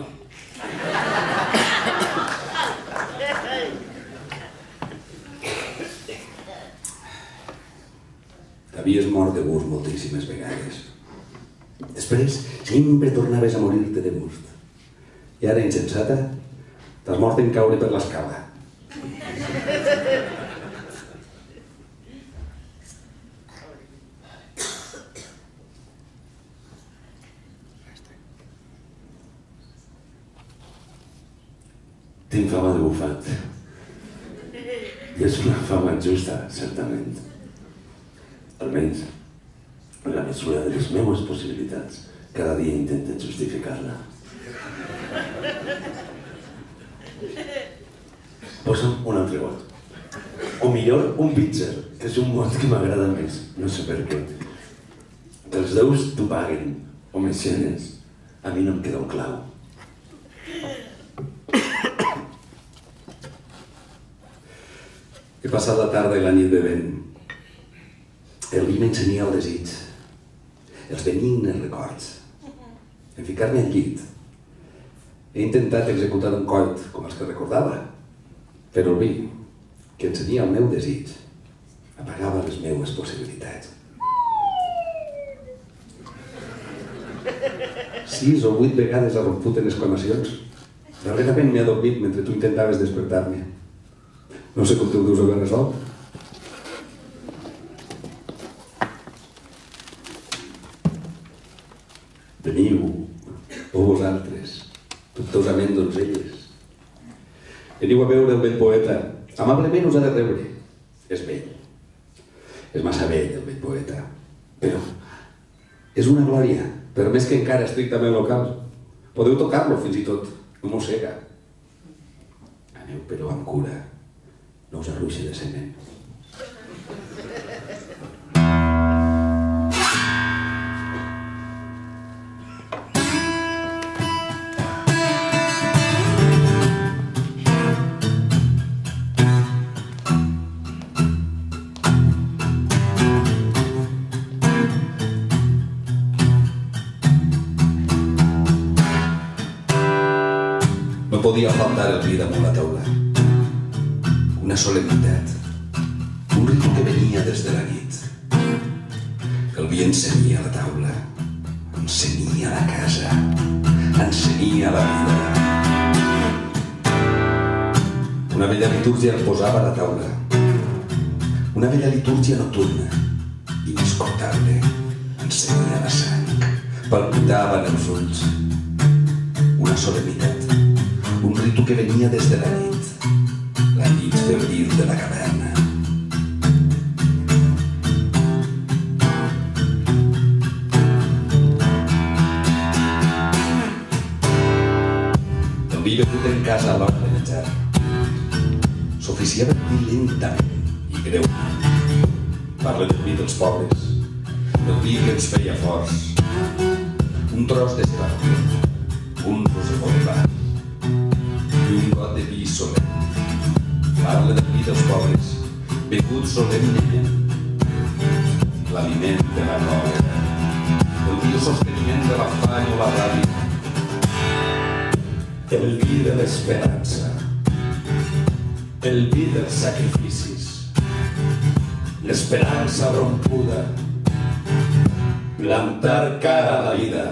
T'havies mort de gust moltíssimes vegades. Després sempre tornaves a morir-te de gust. I ara, insensata, t'has mort en caure per l'escala. Tinc fama de bufat. I és una fama justa, certament. Almenys, en la mesura de les meves possibilitats, cada dia intento justificar-la. Posa'm un altre got. O millor, un pitzer, que és un mot que m'agrada més. No sé per què. Que els déus t'ho paguen, o mecenes. A mi no em queda un clau. He passat la tarda i la nit bevent. El vi m'ensenia el desig, els benignes records. En ficar-me al llit, he intentat executar un coit com els que recordava, però el vi, que ensenia el meu desig, apagava les meues possibilitats. 6 o 8 vegades ha romput en exclamacions. Darrerament m'he adormit mentre tu intentaves despertar-me. No sé com tu ho deus haver resolt. Veniu, o vosaltres, dubtosament donzelles. Veniu a veure el vell poeta. Amablement us ha de rebre. És vell. És massa vell, el vell poeta. Però és una glòria, per més que encara estrictament local. Podeu tocar-lo, fins i tot. No mossega. Aneu, però amb cura. No us arruixi de semen. No podia faltar el vi damunt la taula. Una solemnitat, un ritu que venia des de la nit. El vi encenia la taula, encenia la casa, encenia la vida. Una vella litúrgia el posava a la taula, una vella litúrgia nocturna, inescoltable, encenia la sang, palpitaven els ulls. Una solemnitat, un ritu que venia des de la nit febril de la caverna. El vi begut en casa a l'hora de menjar s'oficiava el vi lentament i greu. Parla del vi dels pobres, del vi que ens feia forts, un tros de ceba, un rosegó de pa i un got de vi solemne. Parla del vi dels pobres, begut solemnement, l'aliment de la còlera, el biososteniment de l'afany o la ràbia, el vi de l'esperança, el vi dels sacrificis, l'esperança rompuda, plantar cara a la vida.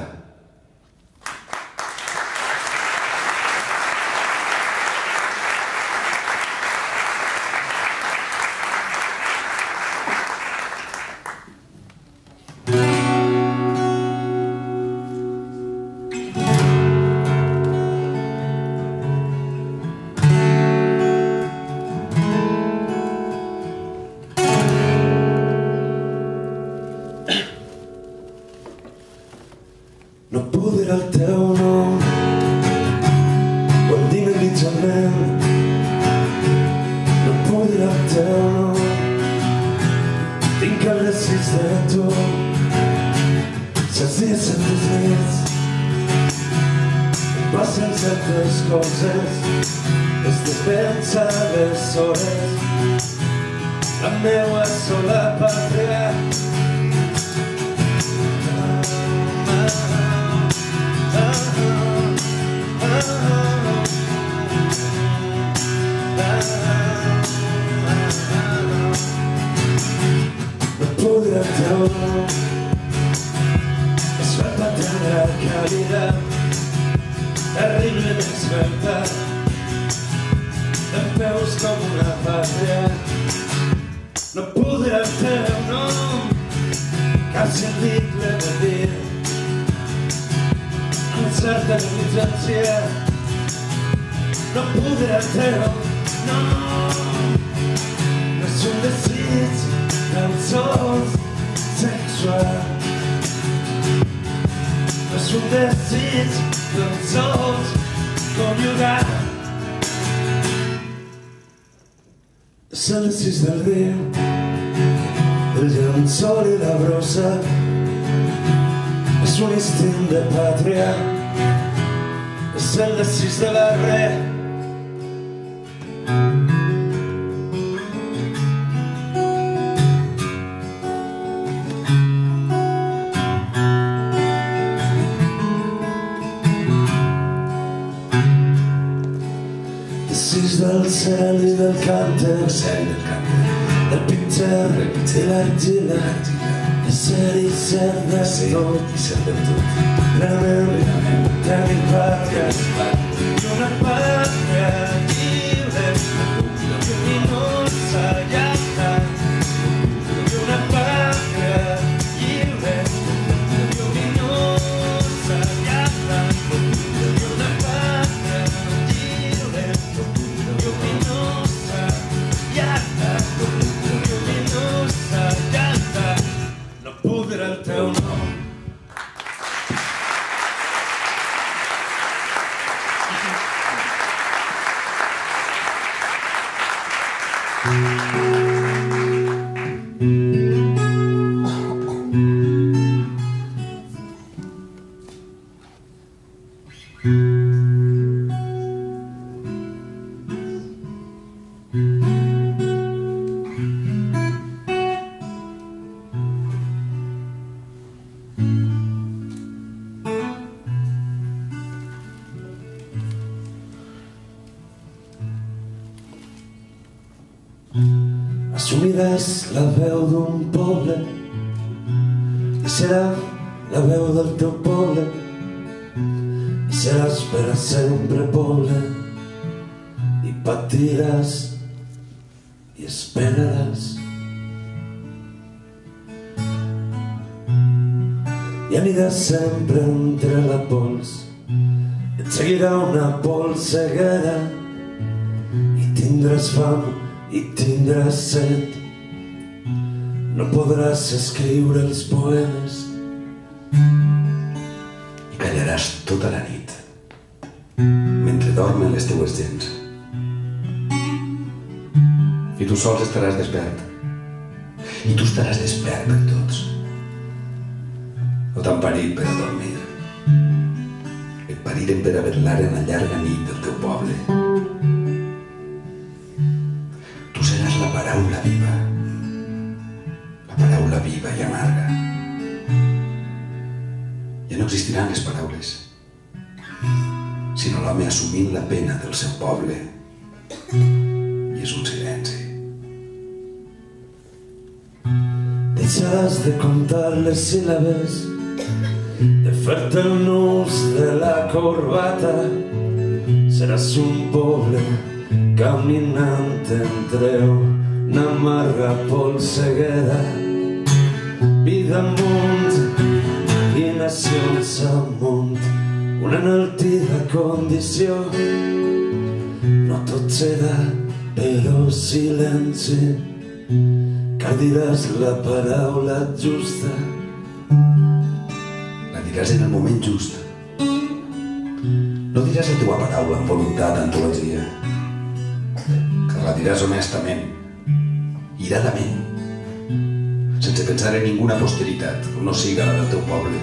No puc dir el teu nom quan tinc allotjament. No puc dir el teu nom, tinc el desig de tu. Certs dies, certes nits, passen certes coses, es despensa les hores. la meua sola pàtria. No podrà treure es va patar la càlida, terriblement esvelta, de peus com una pàtria. No podrà el teu nom, cap sentit l'he de dir, amb certa negligència. No podrà el teu nom, no és un desig tan sols sexual, no és un desig tan sols conjugal. Són les 6 del riu, el llençol i la brossa, és un instint de pàtria, és el desig de la re. Desig del cel i del cànter, del pinter i l'argila, de ser i ser de tot, plenament tenir pàtria, una pàtria lliure, lluminosa i alta, una pàtria lliure, lluminosa i alta, una pàtria lliure, lluminosa i alta, lluminosa i alta. No podrà el teu nom. Assumiràs la veu d'un poble i serà la veu del teu poble i seràs per a sempre poble i patiràs i esperaràs i aniràs sempre entre la pols, et seguirà una polseguera i tindràs fam i tindràs set. No podràs escriure els poemes i callaràs tota la nit mentre dormen les teues gens i tu sols estaràs despert i tu estaràs despert per tots. No t'han parit per a dormir, et pariren per a vetlar en la llarga nit del teu poble. La paraula viva i amarga. Ja no existiran les paraules, sinó l'home assumint la pena del seu poble, i és un silenci. Deixaràs de comptar les síl·labes, de fer-te el nus de la corbata, seràs un poble caminant entre una amarga polseguera, vida amunt i nacions amunt, una enaltida condició. No tot serà però silenci, car diràs la paraula justa, la diràs en el moment just. No diràs la teua paraula amb voluntat d'antologia, la diràs honestament, iradament, sense pensar en ninguna posteritat que no siga la del teu poble.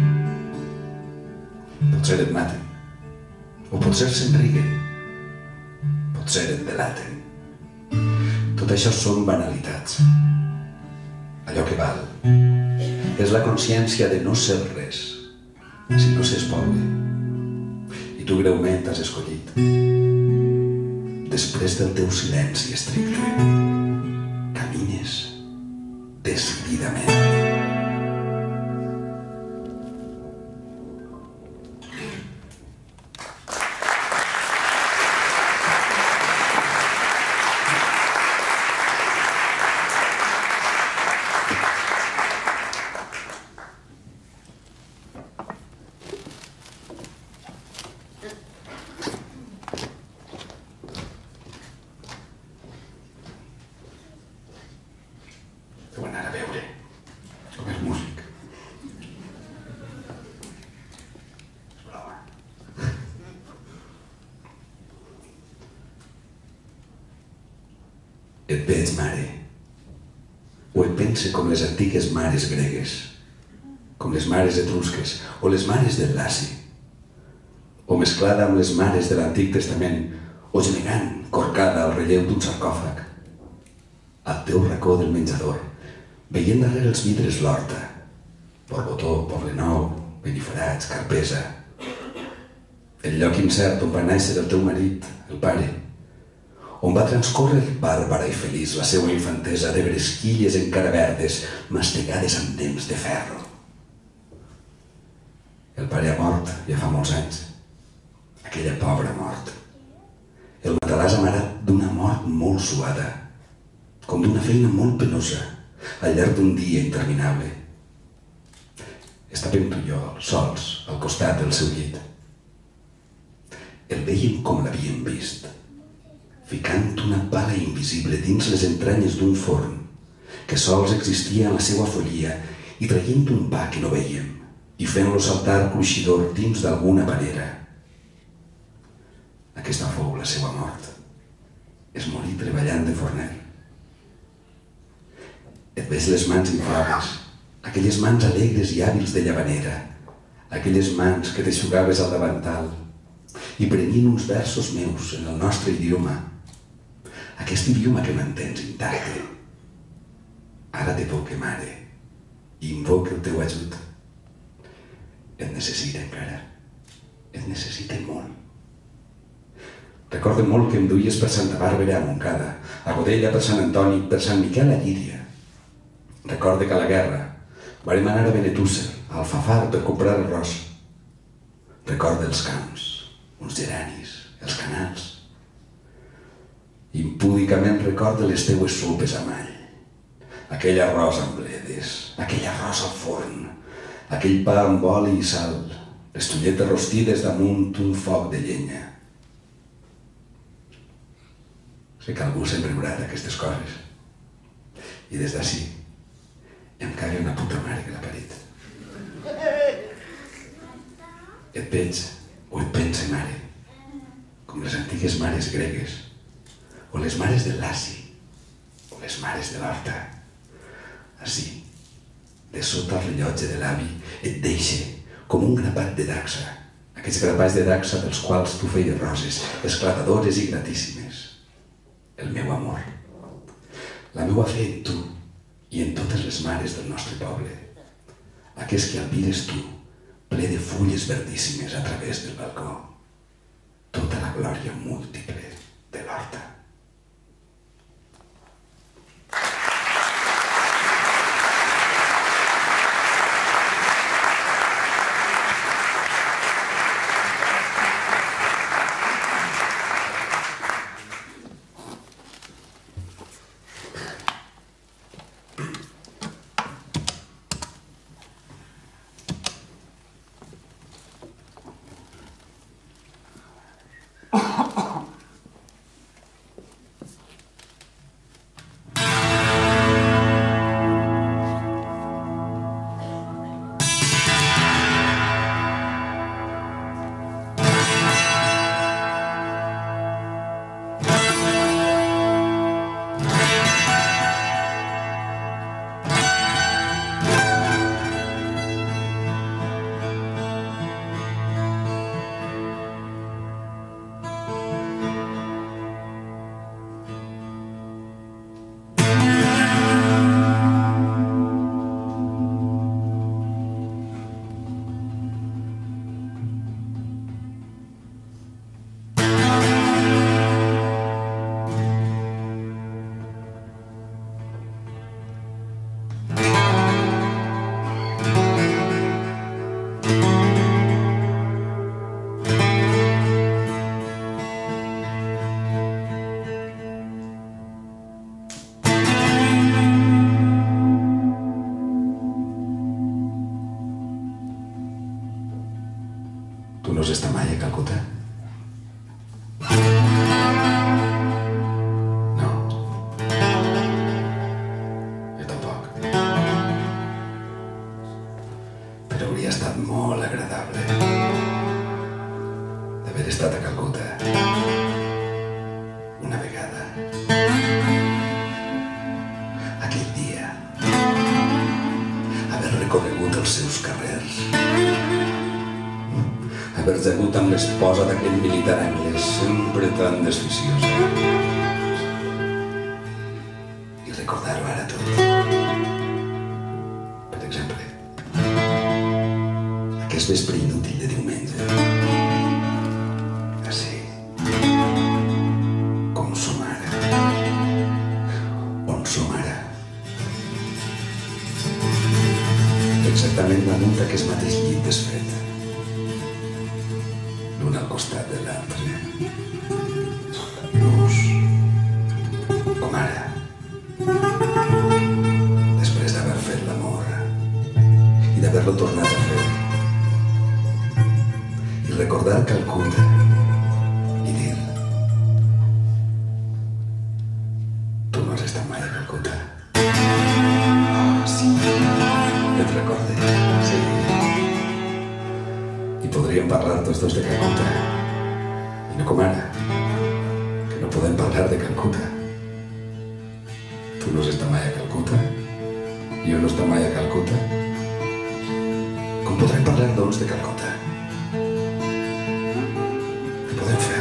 Potser et maten, o potser se'n riguen, potser et delaten. Tot Tot això són banalitats. Allò que val és la consciència de no ser res si no s'és poble. I tu greument has escollit, després del teu silenci estricte, camines decididament. Et veig, mare, o et pense com les antigues mares gregues, com les mares etrusques o les mares del Laci, o mesclada amb les mares de l'Antic Testament, o gemegant, corcada al relleu d'un sarcòfag. Al teu racó del menjador, veient darrere els vidres l'horta, Borbotó, Poblenou, Benifarats, Carpesa, el lloc incert on va néixer el teu marit, el pare, on va transcórrer bàrbara i feliç la seua infantesa de bresquilles encara verdes, mastegades amb dents de ferro. El pare ha mort ja fa molts anys. Aquella pobra mort. El matalàs amarat d'una mort molt suada, com d'una feina molt penosa, al llarg d'un dia interminable. Estàvem tu i jo, sols, al costat del seu llit. El vèiem com l'havíem vist, ficant una pala invisible dins les entranyes d'un forn que sols existia en la seva follia i traient un pa que no veiem i fent-lo saltar cruixidor dins d'alguna panera. Aquesta fou la seva mort. Es morí treballant de forner. Et veig les mans inflables, aquelles mans alegres i hàbils de llavanera, aquelles mans que t'eixugaves al davantal i prenien uns versos meus en el nostre idioma, aquest idioma que mantens intacte. Ara t'evoque, mare, i invoque el teu ajut. Et necessita encara. Et necessita molt. Recordo molt que em duies per Santa Bàrbara a Montcada, a Godella per Sant Antoni, per Sant Miquel a Llíria. Recordo que a la guerra varem anar a Benetússer, a Alfafar, per comprar arròs. Recordo els camps, uns geranis, els canals. Impúdicament recordo les teues sopes a mall, aquell arròs amb bledes, aquell arròs al forn, aquell pa amb oli i sal, les tulletes rostides damunt un foc de llenya. Sé que algú se'n riurà d'aquestes coses. I des d'ací em caga una puta mare que l'ha parit. Et veig o et pense, mare, com les antigues mares gregues, o les mares del Laci, o les mares de l'Horta. Així, de sota el rellotge de l'avi, et deixe com un grapat de dacsa, aquests grapats de dacsa dels quals tu feies roses, esclatadores i gratíssimes. El meu amor, la meua fe en tu i en totes les mares del nostre poble, aquest que albires tu, ple de fulles verdíssimes a través del balcó, tota la glòria múltiple de l'Horta. hauria estat molt agradable d'haver estat a Calcuta una vegada. Aquell dia, haver recorregut els seus carrers, haver jegut amb l'esposa d'aquell militar anglès sempre tan desficiosa i recordar-ho ara tot. Per exemple, aquest vespre inútil de diumenge, així com som ara, on som ara, exactament damunt d'aquest mateix llit desfet, l'un al costat de l'altre, nus, com ara, després d'haver fet l'amor i d'haver-lo tornat a fer, i recordar Calcuta i dir: tu no has estat mai a Calcuta. Oh, sí, et recordes? Sí. I podríem parlar tots dos de Calcuta, i no com ara, que no podem parlar de Calcuta. Tu no has estat mai a Calcuta, jo no he estat mai a Calcuta. Com podrem parlar, doncs, de Calcuta? Què podem fer?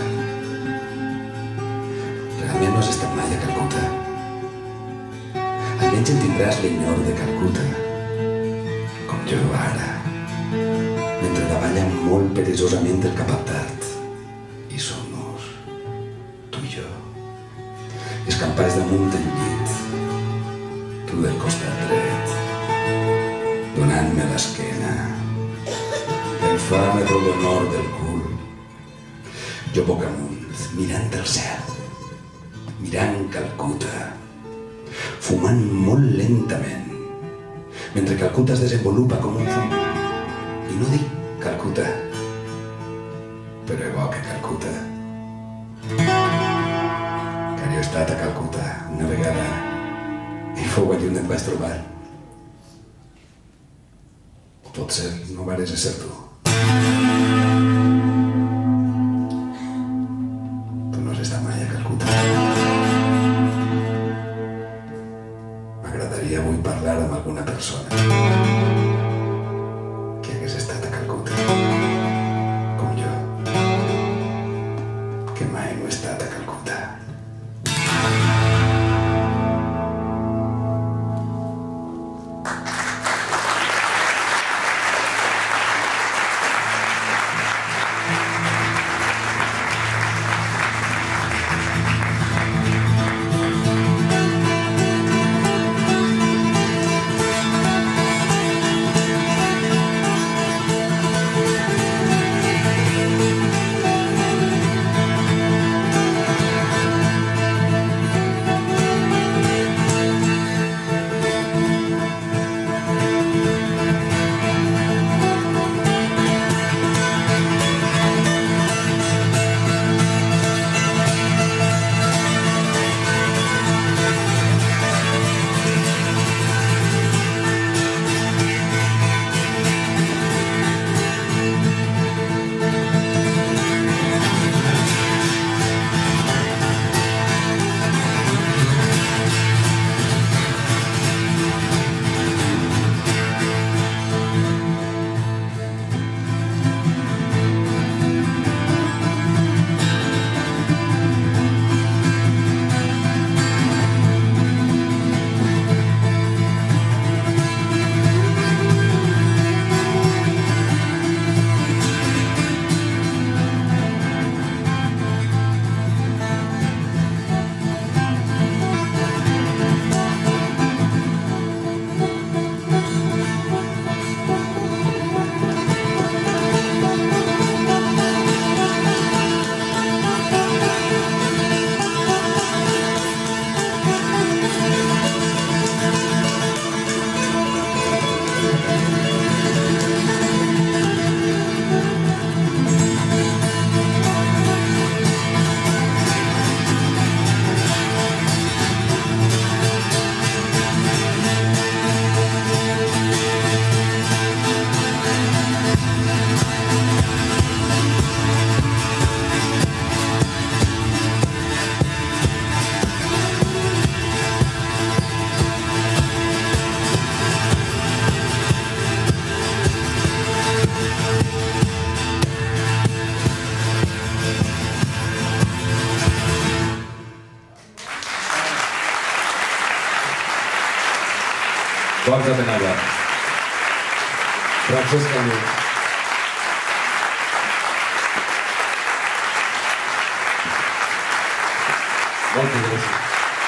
Realment no has estat mai a Calcuta. Almenys en tindràs l'enyor de Calcuta, com jo ara, mentre davalla molt perezosament el cap tard, i som-nos, tu i jo, escampats damunt del llit, tu del costat dret, donant-me l'esquena, el fame rodonor del cul, jo boca amunt, mirant el cel, mirant Calcuta, fumant molt lentament, mentre Calcuta es desenvolupa com un fum. I no dic Calcuta, però evoca Calcuta. Que jo he estat a Calcuta una vegada i fou allí on et vaig trobar. Potser no vares ésser tu. Tu no has estat mai a Calcuta. M'agradaria avui parlar amb alguna persona que hagués estat a Calcuta, com jo, que mai no he estat a Calcuta. Aplausos a Benalla. Francesc Camí. Moltes gràcies.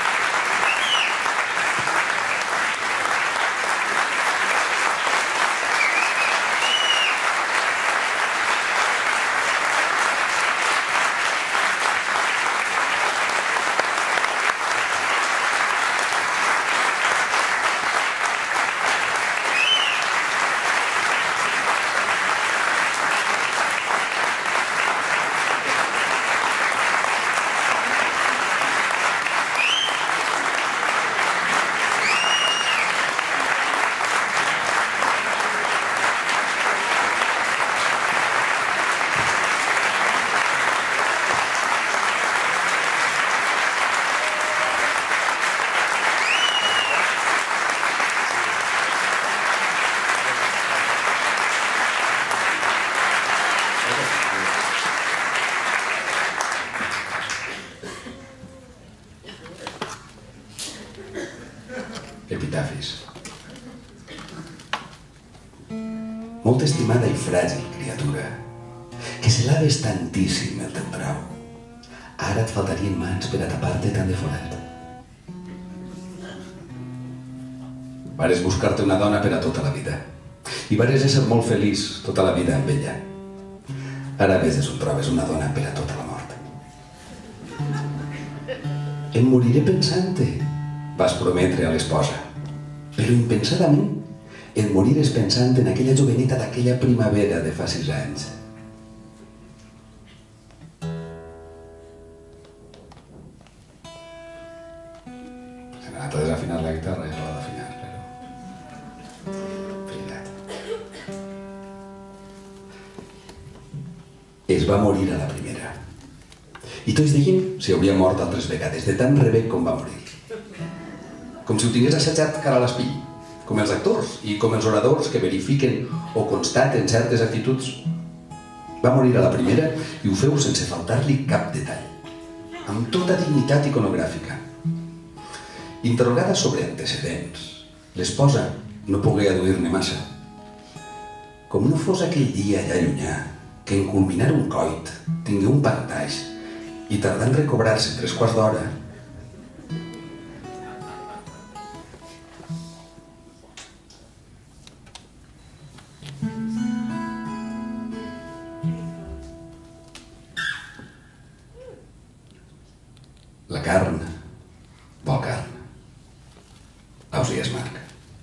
Epitafis. Molt estimada i fràgil criatura, que s'elaves tantíssim el teu trau. Ara et faltarien mans per a tapar-te tant de forat. Vares buscar-te una dona per a tota la vida i vares ésser molt feliç tota la vida amb ella. Ara ves on trobes una dona per a tota la mort. Em moriré pensant-te, vas prometre a l'esposa, però impensadament et morires pensant en aquella joveneta d'aquella primavera de fa 6 anys. Se m'ha anat a desafinar la guitarra i l'ha d'afinar, però... Filiat. Es va morir a la primera. I tots deien si hauria mort altres vegades, de tan rebec com va morir. Com si ho tingués assajat cara a l'espill, com els actors i com els oradors que verifiquen o constaten certes actituds. Va morir a la primera i ho feu sense faltar-li cap detall, amb tota dignitat iconogràfica. Interrogada sobre antecedents, l'esposa no pogué aduir-ne massa. Com no fos aquell dia allà llunyà, que en culminar un coit tingué un pantaix i tardà en recobrar-se 3/4 d'hora, la carn vol carn. Ausiàs Marc.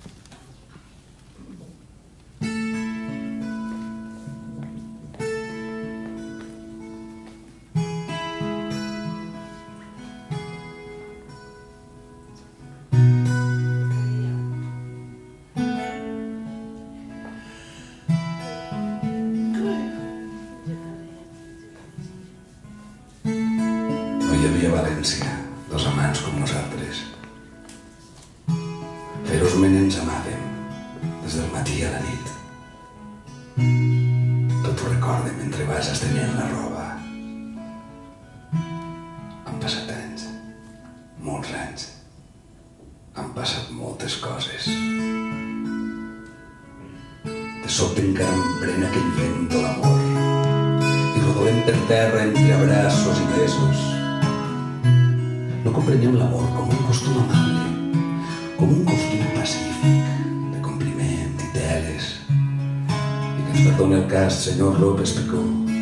No hi havia a València dos amants com nosaltres. Ferozment ens amàvem des del matí a la nit. Tot ho recorde mentre vas estenent la roba. Han passat anys, molts anys. Han passat moltes coses. De sobte encara em pren aquell vent de l'amor i rodolem per terra entre abraços i besos. No comprenem l'amor com un costum amable, com un costum pacífic, de compliment i teles. I que ens perdoni el cas, senyor López Picó.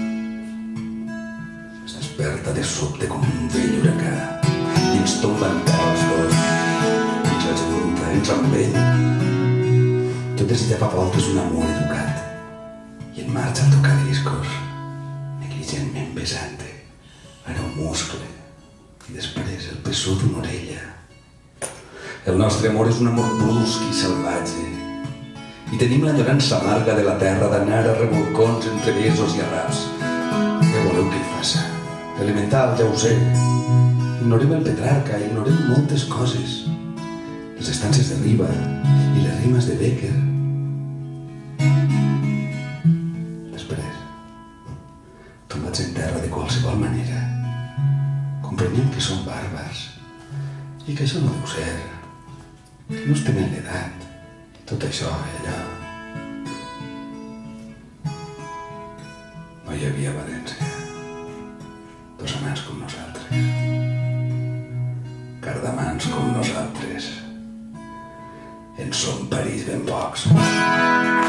Es desperta de sobte com un vell huracà i ens tomba en peu els dos. Ens ajunta, ens empeny. Jo desitjava a voltes un amor educat i en marxa a tocar discos, negligentment besant-te. Ara un muscle i després el pessó d'una orella. El nostre amor és un amor brusc i salvatge i tenim l'enyorança amarga de la terra d'anar a revolcons entre besos i arraps. Què voleu que hi faça? Elemental, ja ho sé. Ignorem el Petrarca, ignorem moltes coses. Les estances de Riba i les rimes de Becker. Després, tombats en terra de qualsevol manera, comprenem que som bàrbars i que això no deu ser, que no estem en l'edat Tot això, allà... No hi havia València. Dos amants com nosaltres. Cardamans com nosaltres. En som París ben pocs.